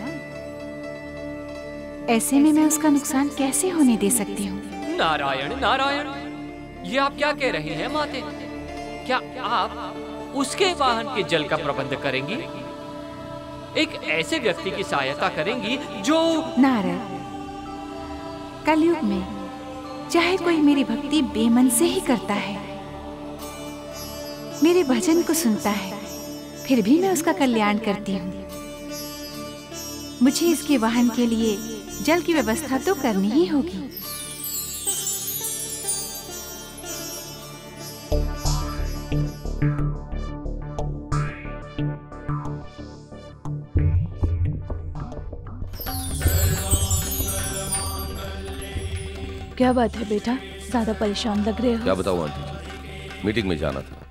ऐसे में मैं उसका नुकसान कैसे होने दे सकती हूँ? नारायण नारायण, ये आप क्या कह रहे हैं माते? क्या आप उसके वाहन के जल का प्रबंध करेंगी? एक ऐसे व्यक्ति की सहायता करेंगी जो... नारद, कलयुग में चाहे कोई मेरी भक्ति बेमन से ही करता है, मेरे भजन को सुनता है, फिर भी मैं उसका कल्याण करती हूँ। मुझे इसके वाहन के लिए जल की व्यवस्था तो करनी ही होगी। क्या बात है बेटा, ज्यादा परेशान लग रहे हो? क्या बताऊं आंटी जी, मीटिंग में जाना था।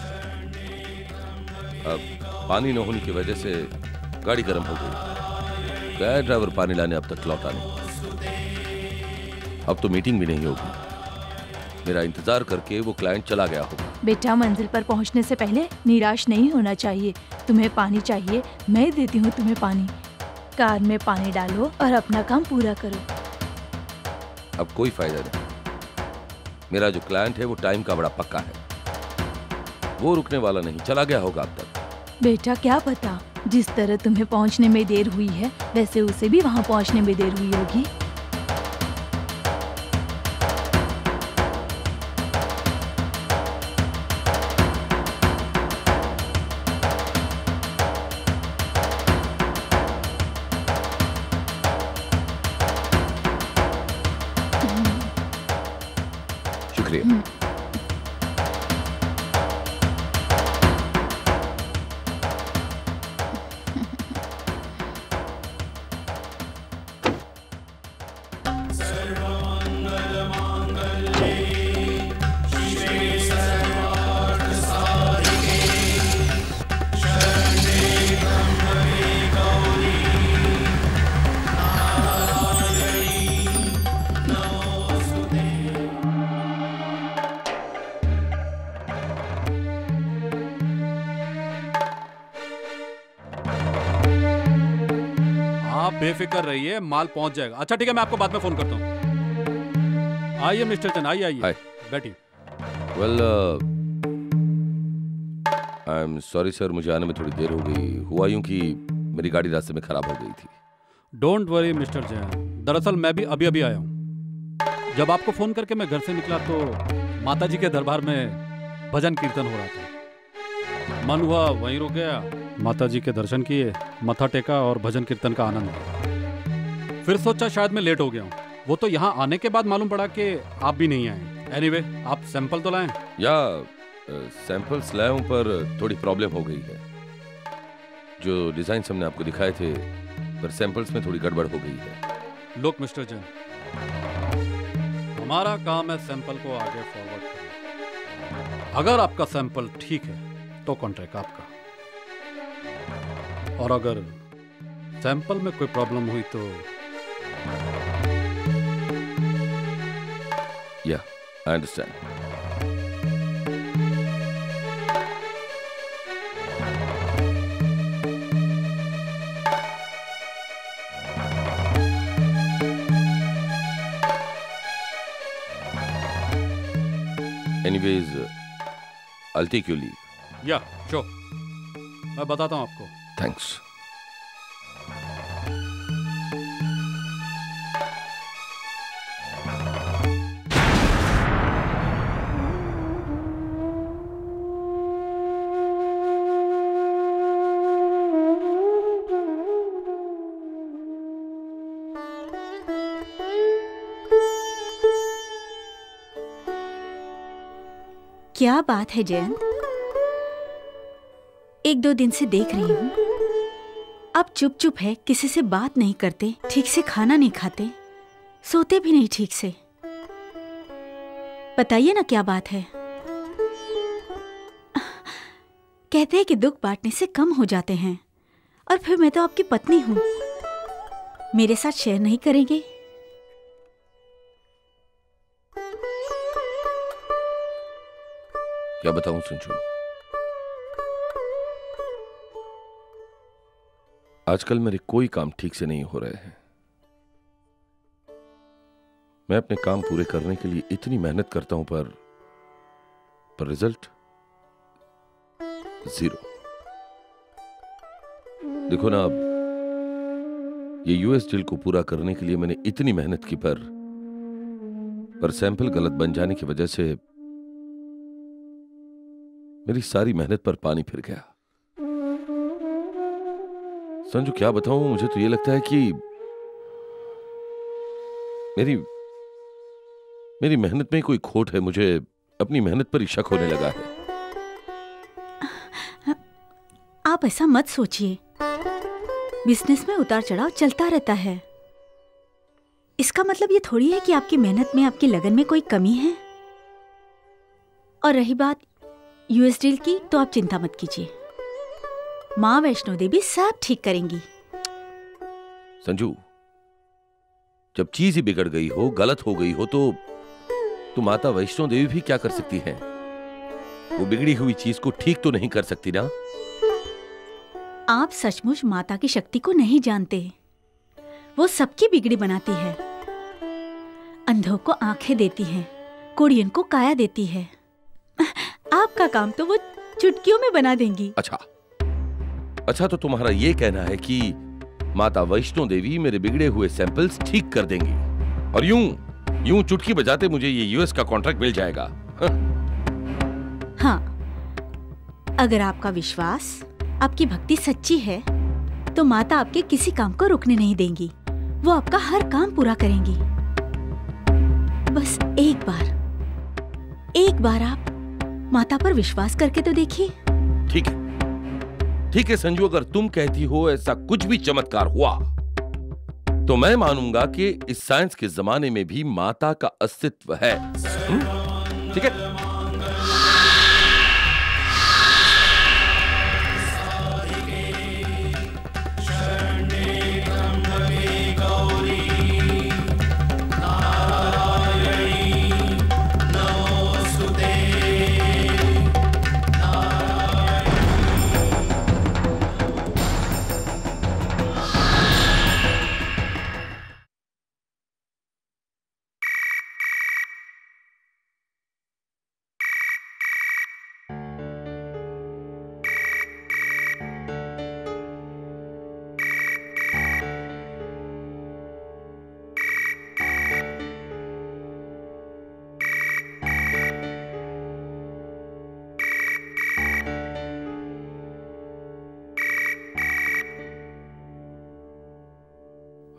अब पानी न होने की वजह से गाड़ी गर्म हो गई। क्या ड्राइवर पानी लाने अब तक लौटा नहीं। अब तो मीटिंग भी नहीं होगी। मेरा इंतजार करके वो क्लाइंट चला गया होगा। बेटा, मंजिल पर पहुंचने से पहले निराश नहीं होना चाहिए। तुम्हें पानी चाहिए, मैं देती हूँ तुम्हें पानी। कार में पानी डालो और अपना काम पूरा करो। अब कोई फायदा नहीं। मेरा जो क्लाइंट है वो टाइम का बड़ा पक्का है, वो रुकने वाला नहीं, चला गया होगा अब तक। बेटा, क्या पता, जिस तरह तुम्हें पहुंचने में देर हुई है वैसे उसे भी वहां पहुंचने में देर हुई होगी। शुक्रिया। बेफिक्र रहिए, माल पहुंच जाएगा। अच्छा ठीक है, मैं आपको बाद में फोन करता हूँ। आइए मिस्टर चंद, आइए आइए, बैठिए। Well I am sorry sir, मुझे आने में थोड़ी देर हो गई। हुआ यूं कि मेरी गाड़ी रास्ते में खराब हो गई थी। डोंट वरी मिस्टर जैन, दरअसल मैं भी अभी अभी आया हूँ। जब आपको फोन करके मैं घर से निकला तो माता जी के दरबार में भजन कीर्तन हो रहा था। मन हुआ वहीं रुक गया, माता जी के दर्शन किए, मत्था टेका और भजन कीर्तन का आनंद लिया। फिर सोचा शायद मैं लेट हो गया हूँ। वो तो यहाँ आने के बाद मालूम पड़ा कि आप भी नहीं आए। एनीवे, आप सैंपल तो लाएं? या सैंपल्स लाया हूं, पर थोड़ी प्रॉब्लम हो गई है। जो डिजाइन हमने आपको दिखाए थे, पर सैंपल्स में थोड़ी गड़बड़ हो गई है। लुक मिस्टर जैन, हमारा काम है सैंपल को आगे फॉरवर्ड करना। अगर आपका सैंपल ठीक है तो कॉन्ट्रैक्ट आपका, और अगर सैंपल में कोई प्रॉब्लम हुई तो yeah I understand. Anyways, I'll take your leave. या sure. मैं बताता हूँ आपको। Thanks. क्या बात है जयंत, एक दो दिन से देख रही हूँ आप चुप चुप है, किसी से बात नहीं करते, ठीक से खाना नहीं खाते, सोते भी नहीं ठीक से। बताइए ना क्या बात है। कहते हैं कि दुख बांटने से कम हो जाते हैं, और फिर मैं तो आपकी पत्नी हूँ, मेरे साथ शेयर नहीं करेंगे? क्या बताऊं संजू, आजकल मेरे कोई काम ठीक से नहीं हो रहे हैं। मैं अपने काम पूरे करने के लिए इतनी मेहनत करता हूं, पर पर रिजल्ट जीरो। देखो ना, अब ये यूएस डील को पूरा करने के लिए मैंने इतनी मेहनत की, पर पर सैंपल गलत बन जाने की वजह से मेरी सारी मेहनत पर पानी फिर गया। संजू क्या बताऊं, मुझे तो ये लगता है कि मेरी मेरी मेहनत में कोई खोट है। मुझे अपनी मेहनत पर ही शक होने लगा है। आप ऐसा मत सोचिए, बिजनेस में उतार चढ़ाव चलता रहता है। इसका मतलब ये थोड़ी है कि आपकी मेहनत में, आपकी लगन में कोई कमी है। और रही बात यूएस डील की, तो आप चिंता मत कीजिए, माँ वैष्णो देवी सब ठीक करेंगी। संजू, जब चीज ही बिगड़ गई हो, गलत हो गई हो, तो तो माता वैष्णो देवी भी क्या कर सकती हैं? वो बिगड़ी हुई चीज को ठीक तो नहीं कर सकती ना। आप सचमुच माता की शक्ति को नहीं जानते। वो सबकी बिगड़ी बनाती है, अंधों को आंखें देती है, कुड़ियन को काया देती है। आपका काम तो वो चुटकियों में बना देंगी। अच्छा अच्छा, तो तुम्हारा ये कहना है कि माता वैष्णो देवी मेरे बिगड़े हुए सैंपल्स ठीक कर देंगी, और यूं यूं चुटकी बजाते मुझे ये यूएस का कॉन्ट्रैक्ट मिल जाएगा। हाँ, हाँ, अगर आपका विश्वास, आपकी भक्ति सच्ची है, तो माता आपके किसी काम को रुकने नहीं देंगी। वो आपका हर काम पूरा करेंगी। बस एक बार एक बार आप माता पर विश्वास करके तो देखिए। ठीक है ठीक है संजू, अगर तुम कहती हो ऐसा कुछ भी चमत्कार हुआ, तो मैं मानूंगा कि इस साइंस के जमाने में भी माता का अस्तित्व है। ठीक है?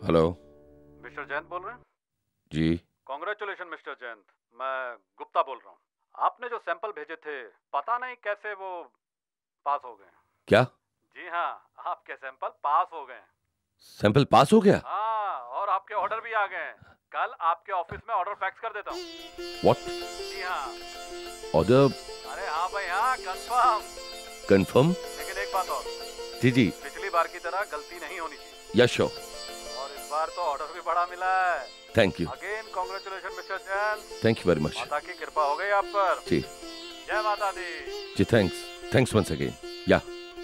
हेलो, मिस्टर जयंत बोल रहे हैं? जी। कॉन्ग्रेचुलेशन मिस्टर जयंत, मैं गुप्ता बोल रहा हूँ। आपने जो सैंपल भेजे थे, पता नहीं कैसे वो पास हो गए। क्या? जी हाँ, आपके सैंपल पास हो गए। सैंपल पास हो गया? हाँ, और आपके ऑर्डर भी आ गए। कल आपके ऑफिस में ऑर्डर फैक्स कर देता हूँ। What? जी हाँ। ऑर्डर? अरे हाँ भाई हाँ, कंफर्म। कंफर्म? लेकिन एक बात और। जी जी। पिछली बार की तरह गलती नहीं होनी चाहिए। Yes sure. और इस बार तो ऑर्डर भी बड़ा मिला है। Thank you. Again congratulation mister Jayant. Thank you very much. माता की कृपा हो गई आप पर। जी जय माता दी। जी, thanks thanks once again. Yeah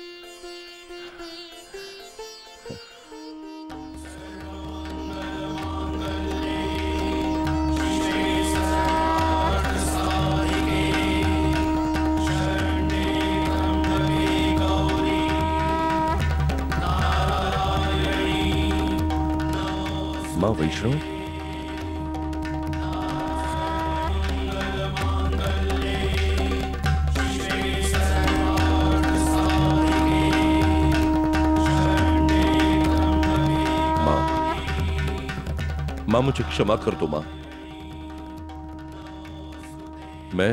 माँ वैष्णो, माँ माँ मुझे क्षमा कर दो माँ। मैं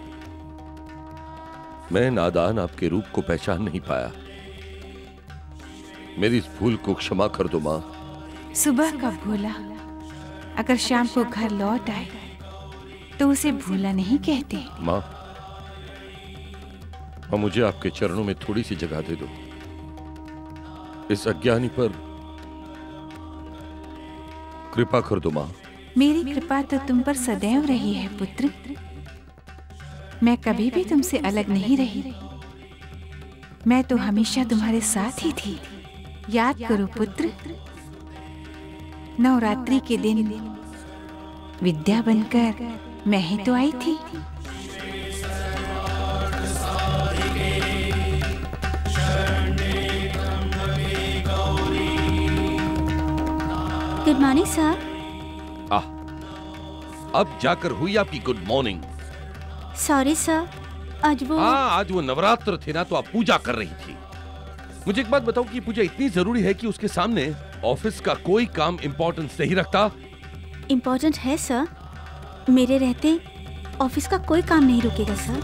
मैं नादान आपके रूप को पहचान नहीं पाया। मेरी इस भूल को क्षमा कर दो माँ। सुबह का भूला अगर शाम को घर लौट आए तो उसे भूला नहीं कहते। माँ माँ मुझे आपके चरणों में थोड़ी सी जगह दे दो। इस अज्ञानी पर कृपा कर दो माँ। मेरी कृपा तो तुम पर सदैव रही है पुत्र। मैं कभी भी तुमसे अलग नहीं रही। मैं तो हमेशा तुम्हारे साथ ही थी। याद करो पुत्र, नवरात्रि के दिन विद्या बनकर मैं ही तो आई थी। Good morning sir. आह, अब जाकर हुई आपकी गुड मॉर्निंग। सॉरी सर, आज वो हाँ, आज वो नवरात्र थे ना, तो आप पूजा कर रही थी। मुझे एक बात बताओ कि पूजा इतनी जरूरी है कि उसके सामने ऑफिस का कोई काम इम्पोर्टेंस नहीं रखता? इम्पोर्टेंट है सर। मेरे रहते ऑफिस का कोई काम नहीं रुकेगा सर।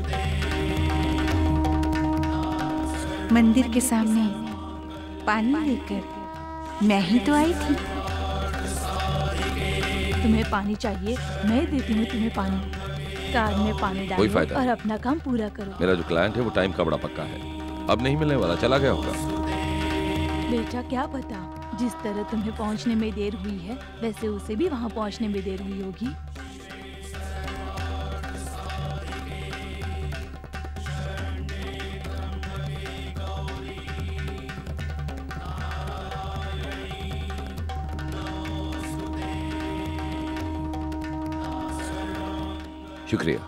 मंदिर के सामने पानी लेकर मैं ही तो आई थी। तुम्हें पानी चाहिए, मैं देती हूँ तुम्हें पानी। कार में पानी कोई डालो फायदा और नहीं। अपना काम पूरा करो। मेरा जो क्लाइंट है वो टाइम का बड़ा पक्का है, अब नहीं मिलने वाला, चला गया होगा। बेटा क्या पता, जिस तरह तुम्हें पहुंचने में देर हुई है वैसे उसे भी वहां पहुंचने में देर हुई होगी। शुक्रिया।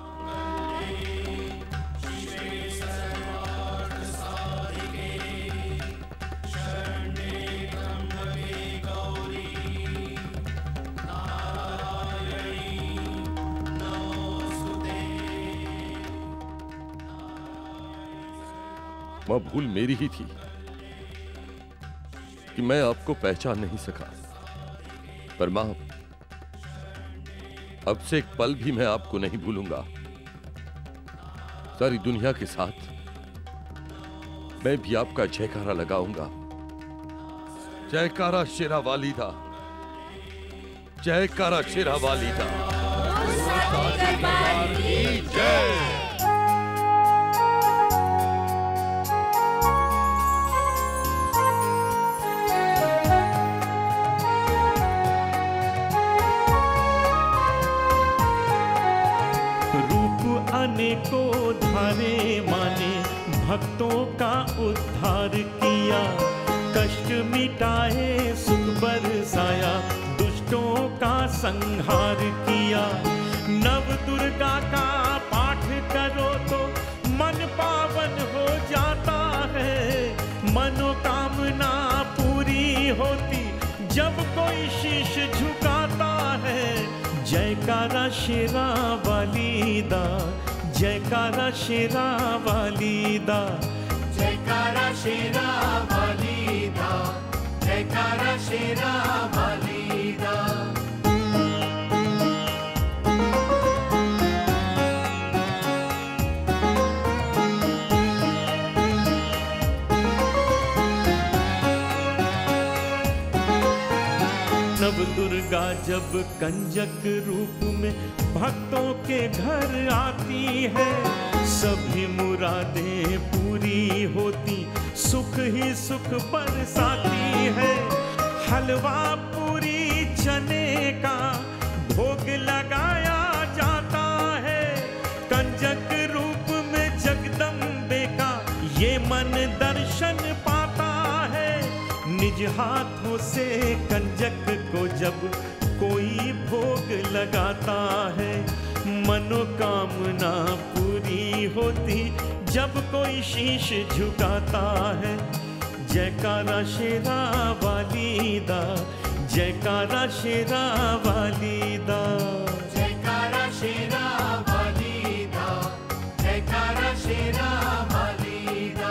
मां, भूल मेरी ही थी कि मैं आपको पहचान नहीं सका। पर मां, अब से एक पल भी मैं आपको नहीं भूलूंगा। सारी दुनिया के साथ मैं भी आपका जयकारा लगाऊंगा। जयकारा शेरा वाली दा, जयकारा शेरा वाली दा। जय। को धारे माने भक्तों का उद्धार किया, कष्ट मिटाए सुख बरसाया, दुष्टों का संहार किया। नव दुर्गा का पाठ करो तो मन पावन हो जाता है, मनोकामना पूरी होती जब कोई शीश झुकाता है। जयकारा शेरा वाली दा, जयकारा शेरा वाली दा, जयकारा शेरा वाली दा, जयकारा शेरा वाली दा। नव दुर्गा जब कंजक रूप में भक्तों के घर आती है, सभी मुरादें पूरी होती, सुख ही सुख बरसाती है। हलवा पूरी चने का भोग लगाया जाता है, कंजक रूप में जगदम्बे का ये मन दर्शन पाता है। निज हाथों से कंजक को जब कोई भोग लगाता है, मनोकामना पूरी होती जब कोई शीश झुकाता है। जयकारा शेरा वाली दा, जयकारा शेरा वाली दा, जयकारा शेरा वाली दा, जयकारा शेरा वाली दा।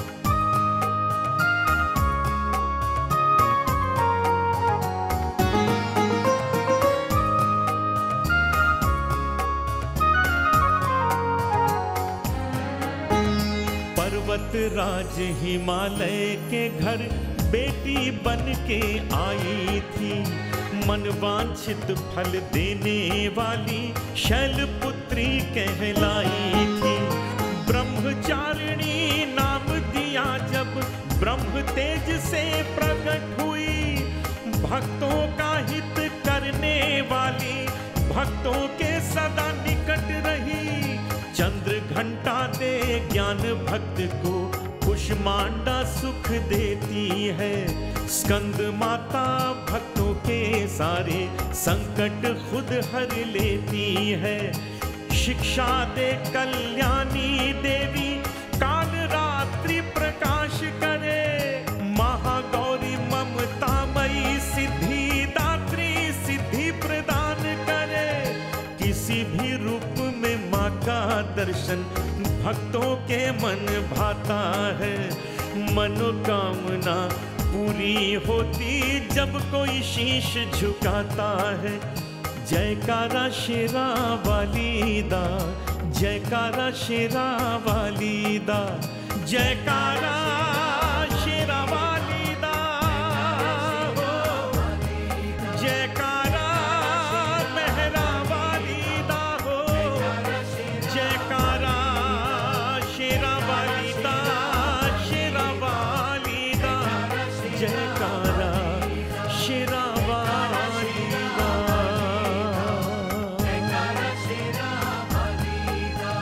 पर्वत राज हिमालय के घर बेटी बन के आई थी, मन वांछित फल देने वाली शैलपुत्री कहलाई थी। ब्रह्मचारिणी नाम दिया जब ब्रह्म तेज से प्रकट हुई, भक्तों का हित करने वाली भक्तों के सदा निकट रही। चंद्र घंटा दे ज्ञान भक्त को, कुष्मांडा सुख देती है। स्कंद माता भक्तों के सारे संकट खुद हर लेती है। शिक्षा दे कल्याणी देवी काल रात्रि प्रकाश करे, महागौरी ममतामयी सिद्धि दात्री सिद्धि प्रदान करे। किसी भी रूप में माँ का दर्शन भक्तों के मन भाता है, मनोकामना पूरी होती जब कोई शीश झुकाता है। जयकारा शेरा वाली दा, जयकारा शेरा वाली दा, जयकारा शेरा वाली दा, जयकारा मेहरा वाली दा हो, जयकारा शेरा वाली दा, शेरा वाली दा, जयकारा शेरा वाली दा, जयकारा शेरा वाली दा।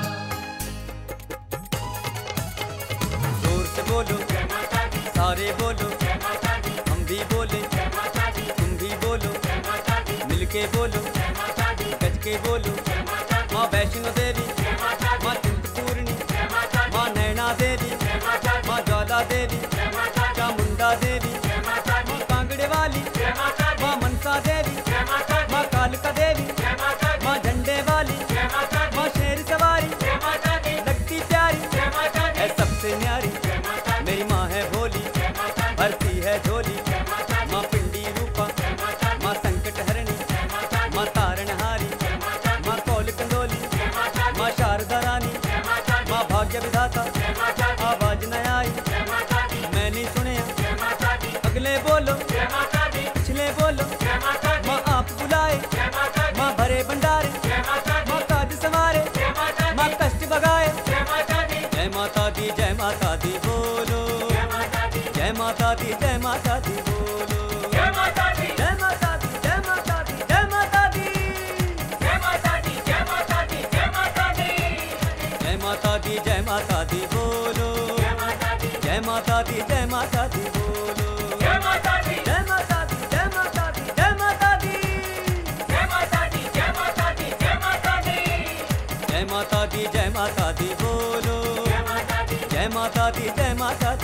जोर से बोलो जय माता दी, सारे बोलो जय माता दी, हम भी बोले जय माता दी, तुम भी बोलो जय माता दी, मिलके बोलो जय माता दी, गज के बोलो जय माता दी। माँ वैष्णो देवी जय माता दी, माँ चिंतपूर्णी जय माता दी, माँ नैना देवी जय माता दी, माँ ज्वाला देवी जय माता दी, चामुंडा देवी जय माता दी, माँ कांगड़े वाली जय माता दी, माँ मनसा देवी जय माता दी, माँ कालका देवी जय माता दी, माँ झंडे वाली जय माता दी, माँ शेर सवारी जय माता दी, लगती प्यारी जय माता दी, है सबसे न्यारी जय माता दी, मेरी माँ है भोली जय माता दी, भरती है झोली जय माता दी, माँ पिंडी रूपा जय माता दी, माँ संकट हरणी जय माता दी, माँ तारणहारी जय माता दी, माँ कौल कंडोली जय माता दी, माँ शारदा रानी जय माता दी, माँ भाग्य विधाता जय माता दी, आवाज न आई जय माता दी, मैं नहीं सुनिया जय माता दी, अगले बोलो जय माता दी, पिछले बोलो जय माता दी, माँ आप बुलाए जय माता दी, माँ भरे भंडारे जय माता दी, माँ काज संवारे जय माता दी, माँ कष्ट भगाए जय माता दी, जय माता दी जय माता दी बोलो जय माता दी, जय माता दी जय माता दी बोलो जय माता दी, जय माता दी जय माता दी, जय माता दी, जय माता दी जय माता दी, जय माता दी, जय माता दी जय माता दी बोलो जय माता दी, जय माता दी जय माता दी बोलो जय माता दी, जय माता दी जय माता दी, जय माता दी, जय माता दी जय माता दी, जय माता दी, जय माता दी जय माता दी बोलो जय माता दी, जय माता दी जय माता